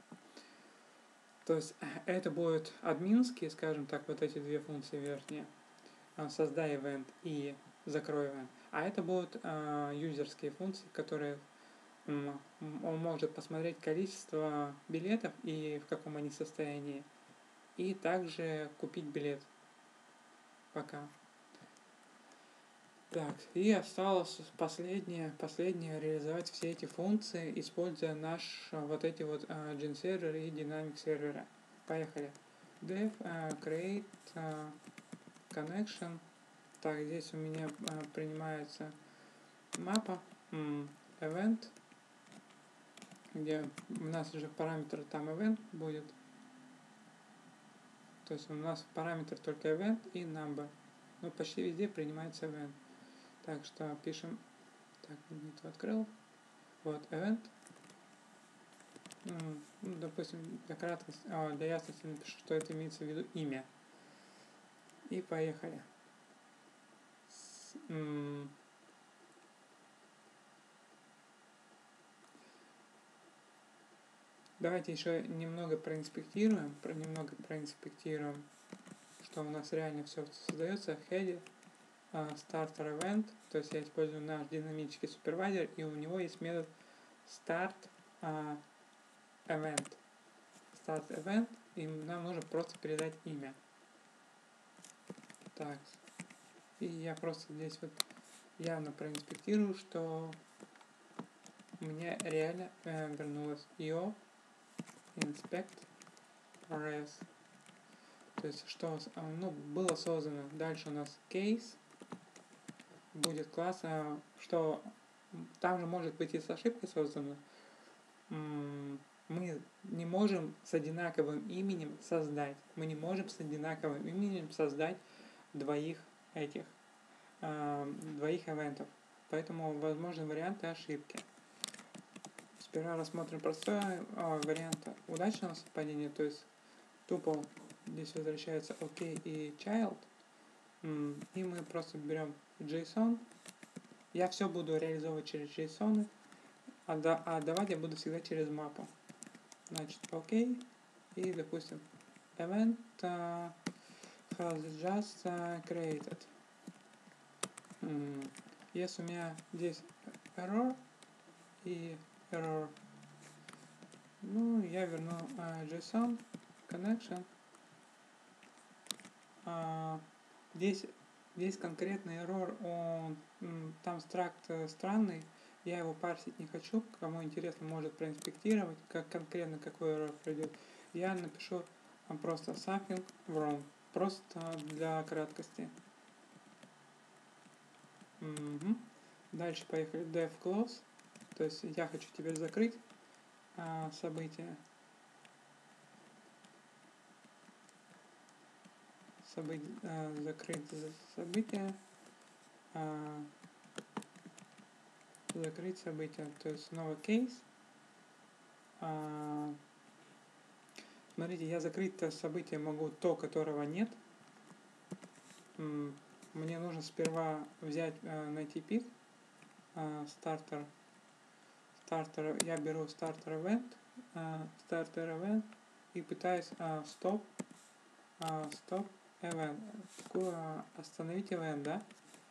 То есть это будут админские, скажем так, вот эти две функции верхние. Создай event и закрой event. А это будут э, юзерские функции, которые м, он может посмотреть количество билетов и в каком они состоянии. И также купить билет. Пока. Так, и осталось последнее, последнее реализовать все эти функции, используя наш вот эти вот uh, GenServer и Dynamic сервера. Поехали. Dev, uh, create, uh, connection. Так, здесь у меня uh, принимается мапа, um, event, где у нас уже параметр там event будет. То есть у нас параметр только event и number. Но почти везде принимается event. Так что пишем, так, не то открыл, вот, event, ну, допустим, для краткости, а, для ясности напишу, что это имеется в виду имя. И поехали. С, м- Давайте еще немного проинспектируем, про, немного проинспектируем, что у нас реально все создается. Header, uh, starter event, то есть я использую наш динамический супервайзер, и у него есть метод start uh, event. Start event, и нам нужно просто передать имя. Так. И я просто здесь вот явно проинспектирую, что у меня реально э, вернулось ай о inspect res. То есть что ну, было создано. Дальше у нас case. Будет класс, э, что там же может быть и с ошибкой создано. Мы не можем с одинаковым именем создать. Мы не можем с одинаковым именем создать двоих этих, э, двоих ивентов. Поэтому возможны варианты ошибки. Сперва рассмотрим простой э, вариант удачного совпадения, то есть tuple здесь возвращается OK и child. И мы просто берем JSON. Я все буду реализовывать через JSON, а, да, а давать я буду всегда через мапу. Значит, OK. И, допустим, event uh, has just uh, created. Если у меня здесь error и error, ну, я верну uh, JSON connection. Uh, здесь, здесь конкретный error, он, там стракт странный, я его парсить не хочу, кому интересно, может проинспектировать, как конкретно какой error придет. Я напишу просто something wrong, просто для краткости. Угу. Дальше поехали def close, то есть я хочу теперь закрыть а, событие. Событ, а, закрыть событие. А, закрыть событие, то есть снова кейс. А, смотрите, я закрыть событие могу то, которого нет. Мне нужно сперва взять, а, найти пик, а, стартер, стартер, я беру стартер event, а, стартер event и пытаюсь а, стоп, а, стоп event, а, остановить event, да?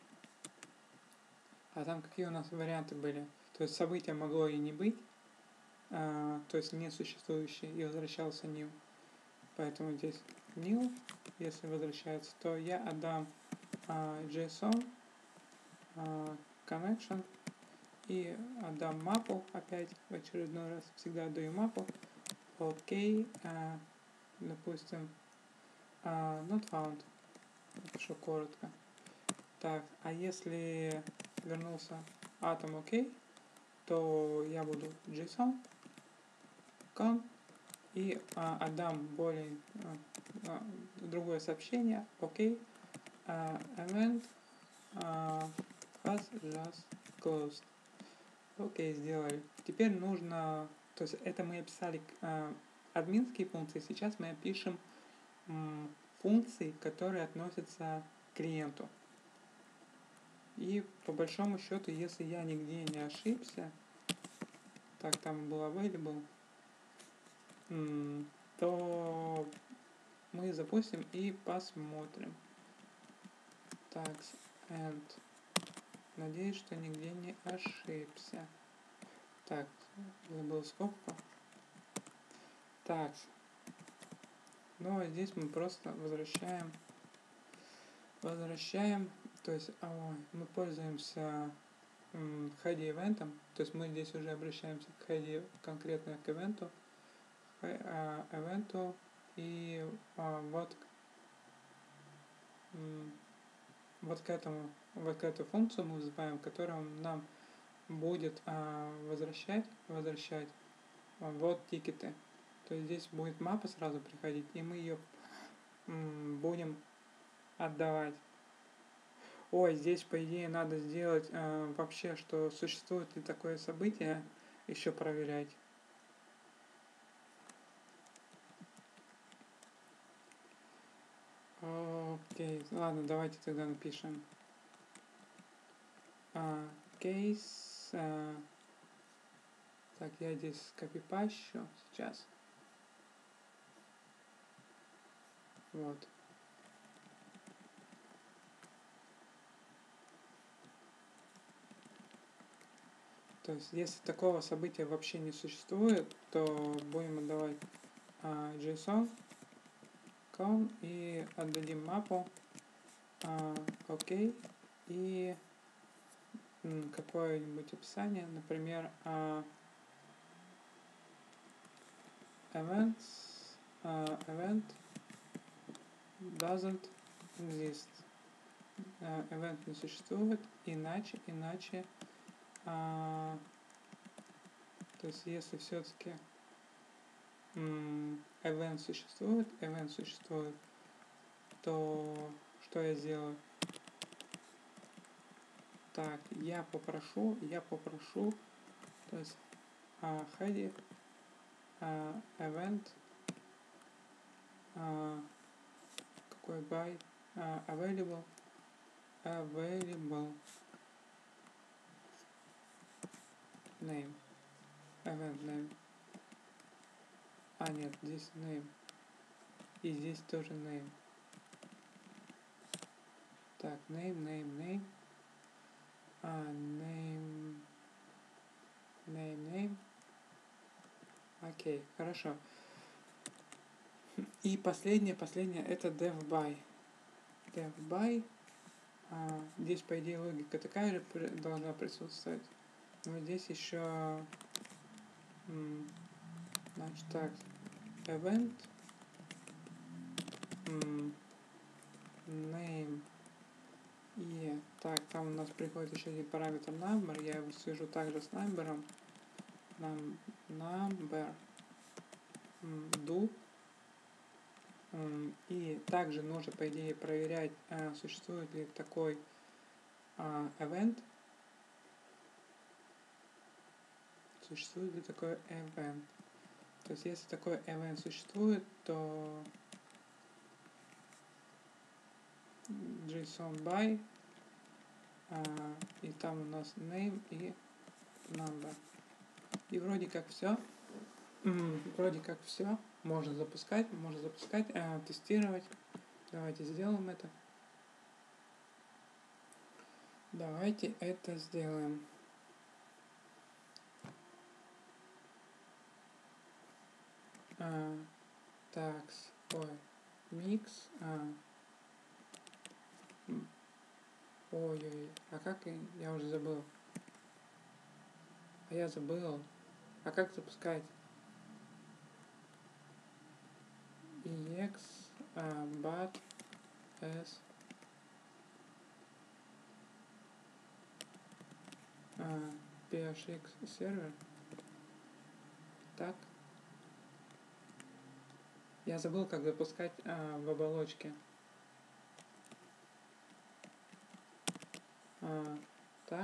А там какие у нас варианты были? То есть событие могло и не быть, а, то есть несуществующее, и возвращался new. Поэтому здесь new, если возвращается, то я отдам а, JSON а, connection и отдам мапу опять в очередной раз, всегда отдаю мапу. Окей, а, допустим, а, not found, напишу коротко. Так, а если вернулся атом окей, то я буду JSON con и а, отдам более а, а, другое сообщение, окей, а, event а, has just closed. Окей, сделали. Теперь нужно, то есть это мы описали а, админские функции, сейчас мы опишем м, функции, которые относятся к клиенту. И по большому счету, если я нигде не ошибся, так, там был available, то мы запустим и посмотрим. Так, and. Надеюсь, что нигде не ошибся. Так, забыл скобку. Так. Ну, а здесь мы просто возвращаем, возвращаем, то есть о, мы пользуемся head ивентом, то есть мы здесь уже обращаемся к head, конкретно к ивенту, ивенту и а, вот вот к этому, вот к эту функцию мы вызываем, которая нам будет а, возвращать, возвращать а, вот тикеты. То есть здесь будет мапа сразу приходить, и мы ее м, будем отдавать. Ой, здесь по идее надо сделать э, вообще, что существует ли такое событие, еще проверять. Окей, ладно, давайте тогда напишем. А, кейс. А, так, я здесь скопипащу сейчас. Вот. То есть, если такого события вообще не существует, то будем отдавать а, JSON con и отдадим мапу а, окей, и м, какое-нибудь описание, например, а, events, а, event doesn't exist. А, event не существует, иначе, иначе, а, то есть если все-таки event существует, event существует, то что я сделаю? Так, я попрошу, я попрошу, то есть uh, header uh, event uh, какой by uh, available available name event name. А нет, здесь name и здесь тоже name. Так, name, name, name. А, name, name, name. Окей, хорошо. И последнее, последнее, это dev by. Dev by. А, здесь, по идее, логика такая же должна присутствовать. Но здесь еще, значит, так, event, name. И так, там у нас приходит еще один параметр number, я его свяжу также с number, num, number, do, и также нужно, по идее, проверять, а, существует ли такой а, event, существует ли такой event. То есть, если такой event существует, то JSON by, а, и там у нас name и number. И вроде как все. Вроде как все. Можно запускать, можно запускать, а, тестировать. Давайте сделаем это. Давайте это сделаем. А, так, ой, микс. А, ой-ой, а как я уже забыл? А я забыл. А как запускать? ex а, but s а, phx сервер. Так. Я забыл, как запускать а, в оболочке. А, так.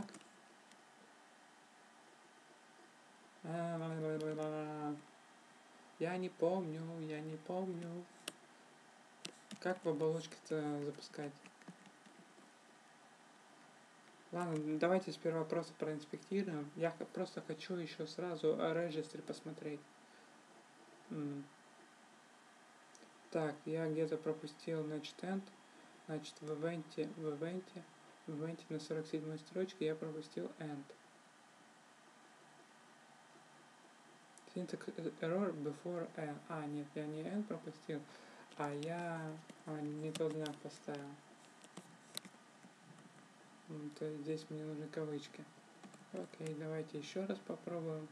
А, я не помню, я не помню. Как в оболочке-то запускать? Ладно, давайте сперва просто проинспектируем. Я просто хочу еще сразу registry посмотреть. Так, я где-то пропустил, значит, end. Значит, в ивенте, в ивенте, в ивенте на сорок седьмой строчке я пропустил end. Syntax error before end. А, нет, я не end пропустил, а я а, не тот знак поставил. То есть здесь мне нужны кавычки. Окей, давайте еще раз попробуем.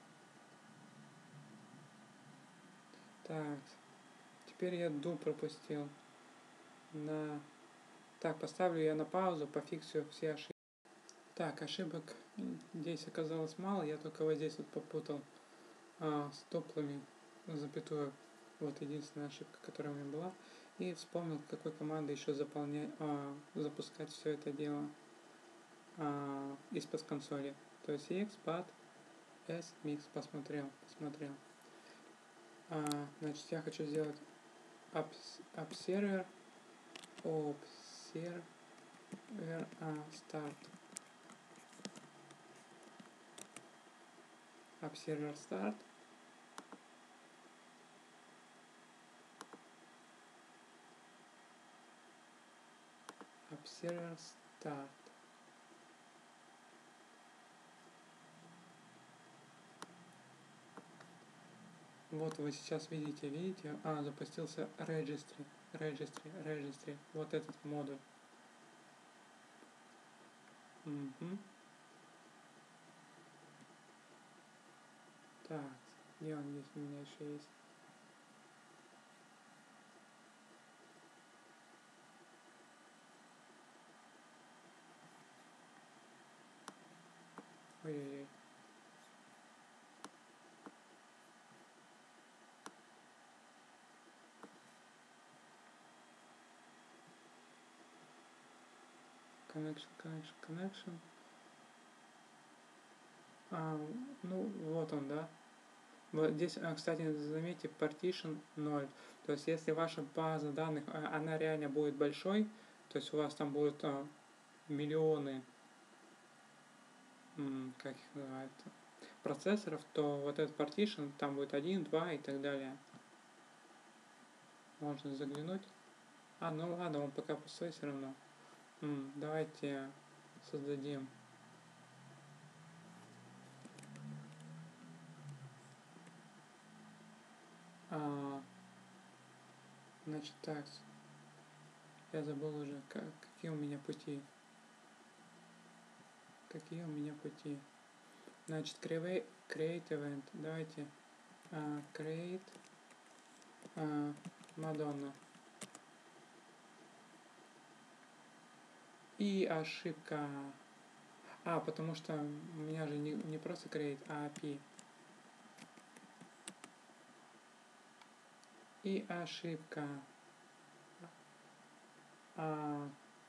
Так, теперь я do пропустил. На... Так, поставлю я на паузу, пофиксю все ошибки. Так, ошибок здесь оказалось мало, я только вот здесь вот попутал а, с топлами запятую. Вот единственная ошибка, которая у меня была. И вспомнил, какой командой еще заполнять, а, запускать все это дело а, из-под консоли. То есть ex, pat, s, mix, посмотрел, посмотрел. А, значит, я хочу сделать observer, observer, а, start. Observer start. Observer start. Вот вы сейчас видите, видите, а, запустился registry, registry, registry, вот этот модуль. Угу. Так, где он здесь у меня еще есть? Ой-ой-ой. Connection, connection, connection. А, ну, вот он, да. Вот здесь, кстати, заметьте, partition ноль. То есть, если ваша база данных, она реально будет большой, то есть у вас там будут а, миллионы, как их называют, процессоров, то вот этот partition, там будет один, два и так далее. Можно заглянуть. А, ну ладно, он пока пустой все равно. М, давайте создадим. А, значит так, я забыл уже, как, какие у меня пути. Какие у меня пути. Значит, create, create event. Давайте uh, create uh, Madonna. И ошибка. А, потому что у меня же не, не просто create, а эй пи ай. И ошибка. А,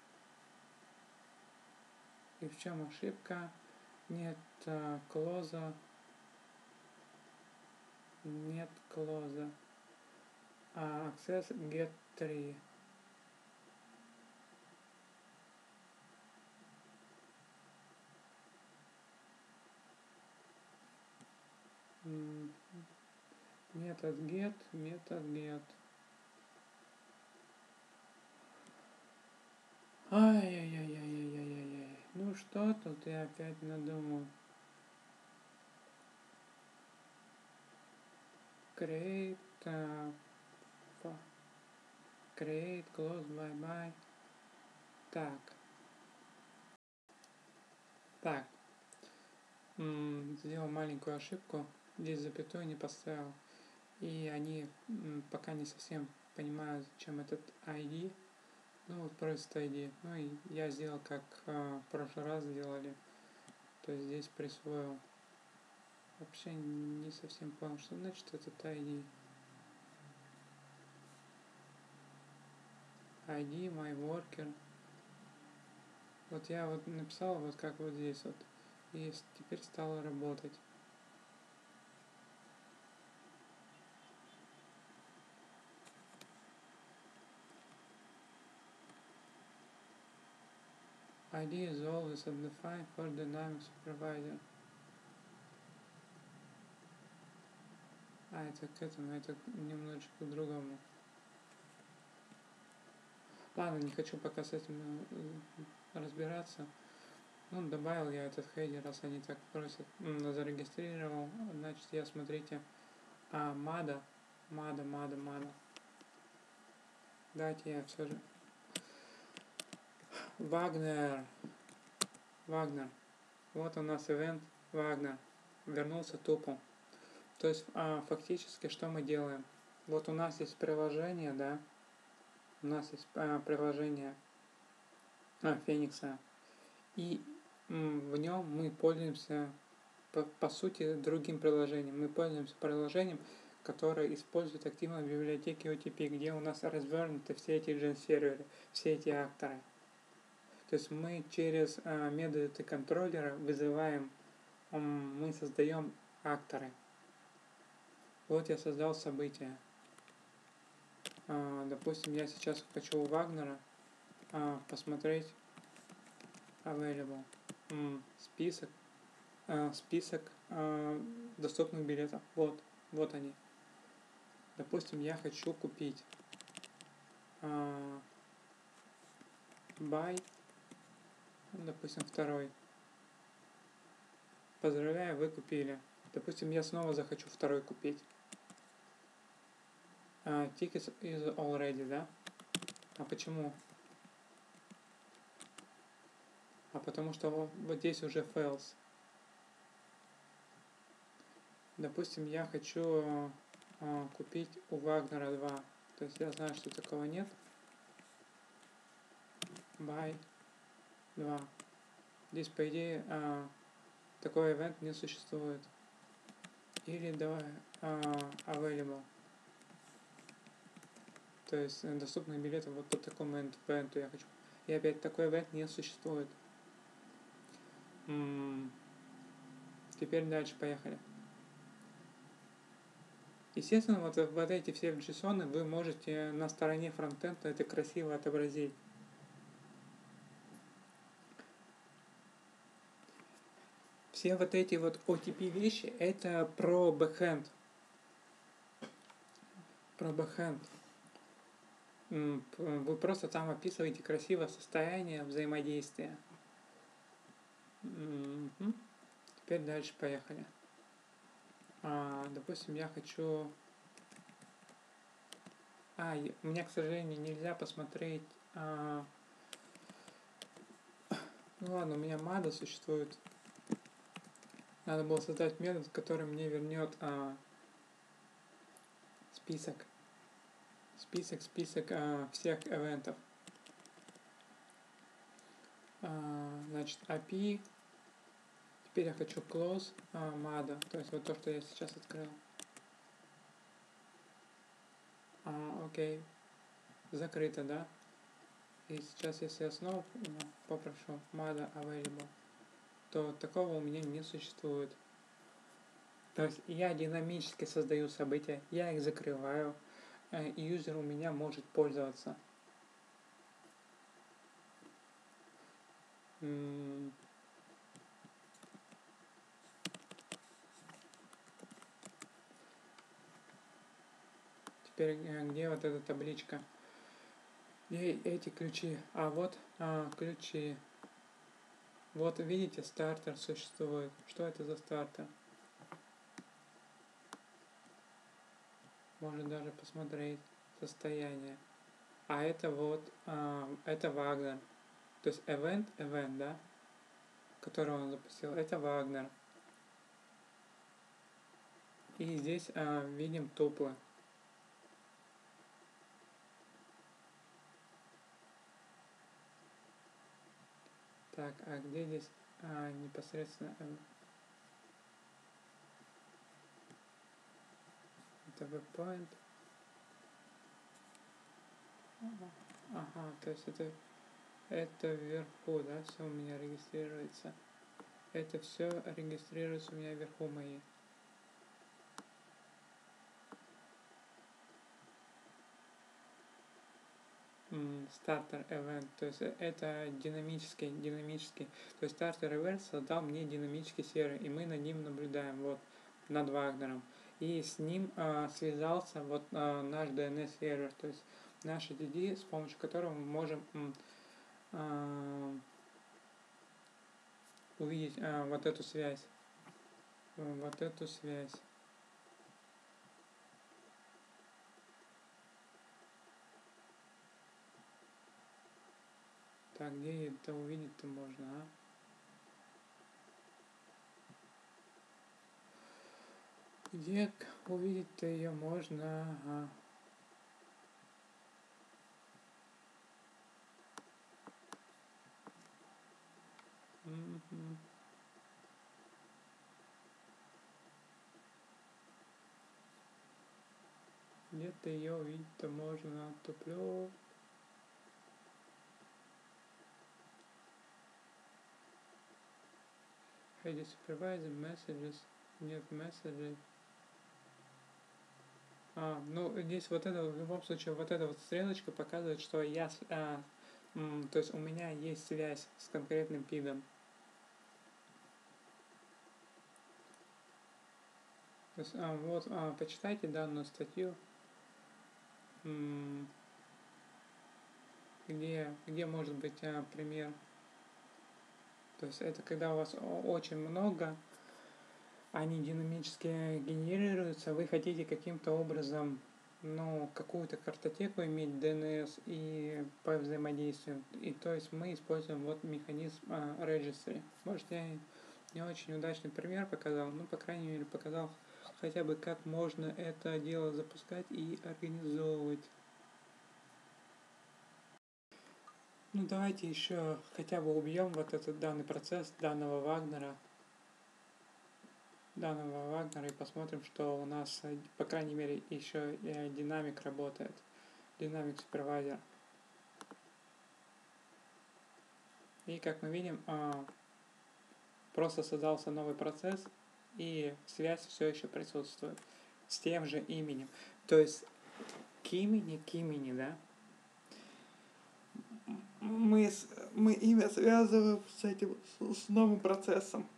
и в чем ошибка? Нет а, клоза. Нет клоза. А, access get три. Метод get, метод get. Ай-яй-яй-яй-яй-яй-яй. Ну что тут я опять надумал? Create, uh, create, close, bye-bye. Так. Так. М-м, сделал маленькую ошибку. Здесь запятую не поставил. И они м, пока не совсем понимают, зачем этот ай ди. Ну вот просто ай ди. Ну и я сделал, как э, в прошлый раз сделали. То есть здесь присвоил. Вообще не совсем понял, что значит этот ай ди. ай ди, my worker. Вот я вот написал вот как вот здесь вот. И теперь стало работать. ай ди is always undefined for dynamic supervisor. А, это к этому, это немножечко к другому. Ладно, не хочу пока с этим разбираться. Ну, добавил я этот хейдер, раз они так просят. Зарегистрировал. Значит, я, смотрите, а, мада, мада, мада, мада. Давайте я все же. Вагнер. Вагнер. Вот у нас ивент Вагнер. Вернулся тупо. То есть, а, фактически, что мы делаем? Вот у нас есть приложение, да? У нас есть а, приложение а, Феникса. И м, в нем мы пользуемся, по, по сути, другим приложением. Мы пользуемся приложением, которое использует активно библиотеки о ти пи, где у нас развернуты все эти джен-серверы, все эти акторы. То есть мы через а, методы контроллера вызываем, м, мы создаем акторы. Вот я создал событие. А, допустим, я сейчас хочу у Вагнера а, посмотреть available. М, список. А, список а, доступных билетов. Вот. Вот они. Допустим, я хочу купить а, buy. Допустим, второй. Поздравляю, вы купили. Допустим, я снова захочу второй купить. Uh, tickets is already, да? А почему? а потому что вот, вот здесь уже fails. Допустим, я хочу а, купить у Вагнера два. То есть я знаю, что такого нет. Buy два. Здесь, по идее, а, такой event не существует. Или давай а, available. То есть доступные билеты вот по такому ивенту я хочу. И опять такой event не существует. М-м- Теперь дальше поехали. Естественно, вот, вот эти все JSON вы можете на стороне фронтенда это красиво отобразить. Все вот эти вот о ти пи вещи это про бэкэнд. Про бэкэнд. Вы просто там описываете красиво состояние взаимодействия. Угу. Теперь дальше поехали. А, допустим, я хочу... А, у меня, к сожалению, нельзя посмотреть... А... Ну ладно, у меня мада существует. Надо было создать метод, который мне вернет а... список. Список, список а, всех ивентов. А, значит, эй пи ай. Теперь я хочу close а, mada. То есть вот то, что я сейчас открыл. А, окей. Закрыто, да? И сейчас, если я снова попрошу mada available, то такого у меня не существует. То есть я динамически создаю события, я их закрываю, и юзер у меня может пользоваться. Теперь где вот эта табличка? Где эти ключи? А вот а, ключи. Вот видите, стартер существует. Что это за стартер? Можно даже посмотреть состояние. А это вот, а, это Вагнер. То есть event, event, да? Который он запустил. Это Вагнер. И здесь а, видим туплы. Так, а где здесь а, непосредственно... Это webpoint. Ага, то есть это, это вверху, да, все у меня регистрируется. Это все регистрируется у меня вверху мои. Стартер event, то есть это динамический, динамический, то есть стартер event создал мне динамический сервер, и мы над ним наблюдаем, вот, над Вагнером. И с ним а, связался вот а, наш ди эн эс сервер, то есть наш эй ди ди, с помощью которого мы можем а, увидеть а, вот эту связь, вот эту связь. Так, где это увидеть-то можно, а? Где увидеть-то ее можно? Ага. Угу. Где-то ее увидеть-то можно, туплю. Heidi supervisor messages, нет messages. А, ну здесь вот это в любом случае вот эта вот стрелочка показывает, что я, а, м, то есть у меня есть связь с конкретным пидом. То есть, а, вот, а, почитайте данную статью, м, где, где может быть а, пример. То есть это когда у вас очень много, они динамически генерируются, вы хотите каким-то образом ну, какую-то картотеку иметь ди эн эс и по взаимодействию. И то есть мы используем вот механизм а, registry. Может, я не очень удачный пример показал, но, по крайней мере, показал хотя бы, как можно это дело запускать и организовывать. Ну, давайте еще хотя бы убьем вот этот данный процесс данного Вагнера, данного Вагнера и посмотрим, что у нас, по крайней мере, еще динамик работает, динамик супервайзер. И как мы видим, просто создался новый процесс, и связь все еще присутствует с тем же именем. То есть к имени, к имени, да, мы, мы имя связываем с этим, с новым процессом.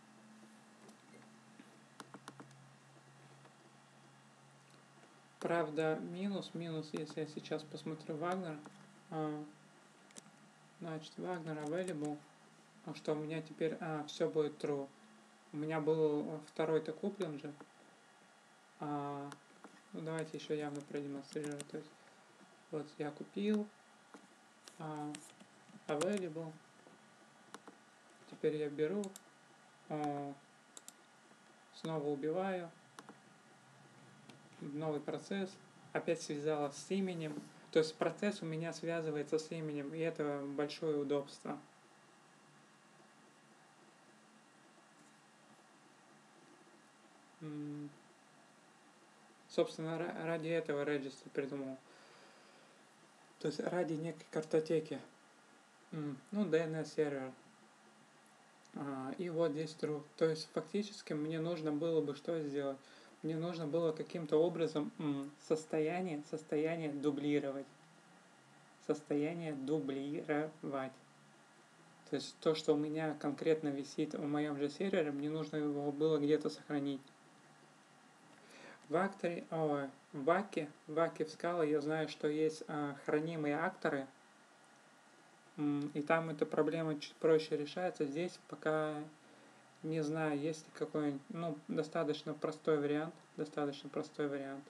Правда, минус, минус, если я сейчас посмотрю Вагнер, а, значит, Вагнер available, а что у меня теперь а, все будет true. У меня был второй-то куплен же. А, ну, давайте еще явно продемонстрирую. То есть, вот я купил, а, available, теперь я беру, а, снова убиваю, новый процесс, опять связалась с именем. То есть процесс у меня связывается с именем, и это большое удобство. Собственно, ради этого Registry придумал. То есть ради некой картотеки. Ну, ди эн эс сервер. А, и вот здесь true. То есть фактически мне нужно было бы что сделать? Мне нужно было каким-то образом состояние, состояние дублировать. Состояние дублировать. То есть то, что у меня конкретно висит в моем же сервере, мне нужно его было где-то сохранить. В акторе, о, в ваке, в ваке в Scala я знаю, что есть а, хранимые акторы, и там эта проблема чуть проще решается. Здесь пока не знаю, есть ли какой-нибудь, ну, достаточно простой вариант, достаточно простой вариант.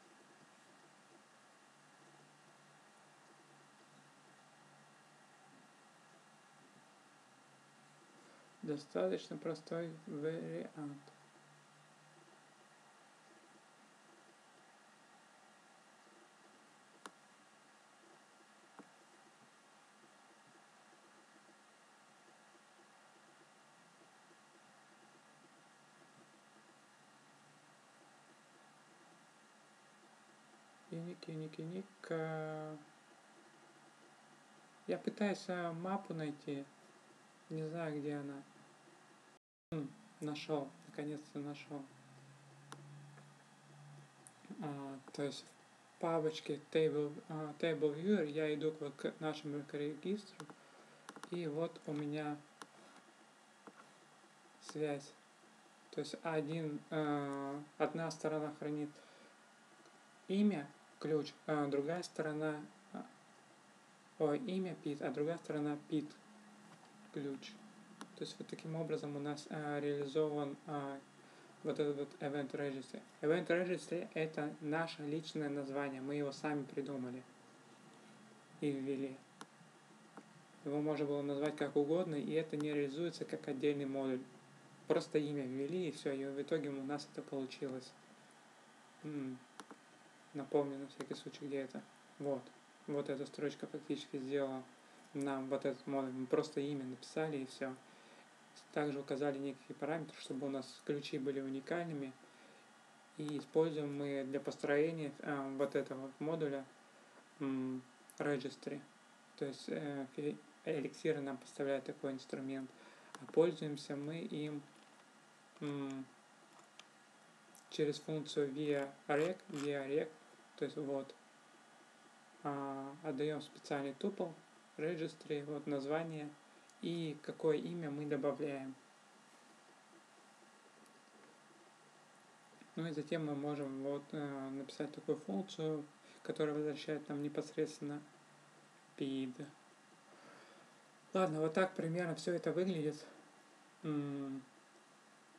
Достаточно простой вариант. Юник, юник, юник. Я пытаюсь мапу найти. Не знаю, где она. М, нашел, наконец-то нашел. А, то есть в папочке Table, uh, Table Viewer я иду к, к нашему регистру. И вот у меня связь. То есть один, э, одна сторона хранит имя, ключ, а другая сторона, о, имя пит, а другая сторона пит, ключ. То есть вот таким образом у нас а, реализован а, вот этот вот Event Registry. Event Registry — это наше личное название, мы его сами придумали и ввели. Его можно было назвать как угодно, и это не реализуется как отдельный модуль. Просто имя ввели, и все, и в итоге у нас это получилось. М-м. Напомню на всякий случай, где это. Вот. Вот эта строчка фактически сделала нам вот этот модуль. Мы просто имя написали, и все. Также указали некие параметры, чтобы у нас ключи были уникальными. И используем мы для построения э, вот этого модуля м, registry. То есть э, эликсиры нам поставляют такой инструмент. А пользуемся мы им м, через функцию via rec, via rec. То есть вот а, отдаем специальный тупл registry, вот название и какое имя мы добавляем. Ну и затем мы можем вот э, написать такую функцию, которая возвращает нам непосредственно пид. Ладно, вот так примерно все это выглядит. М-м-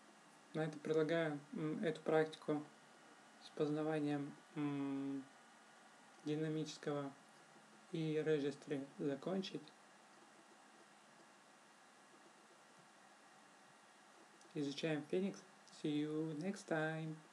на это предлагаю м- эту практику с познаванием м- динамического и registry закончить. Изучаем Phoenix. See you next time.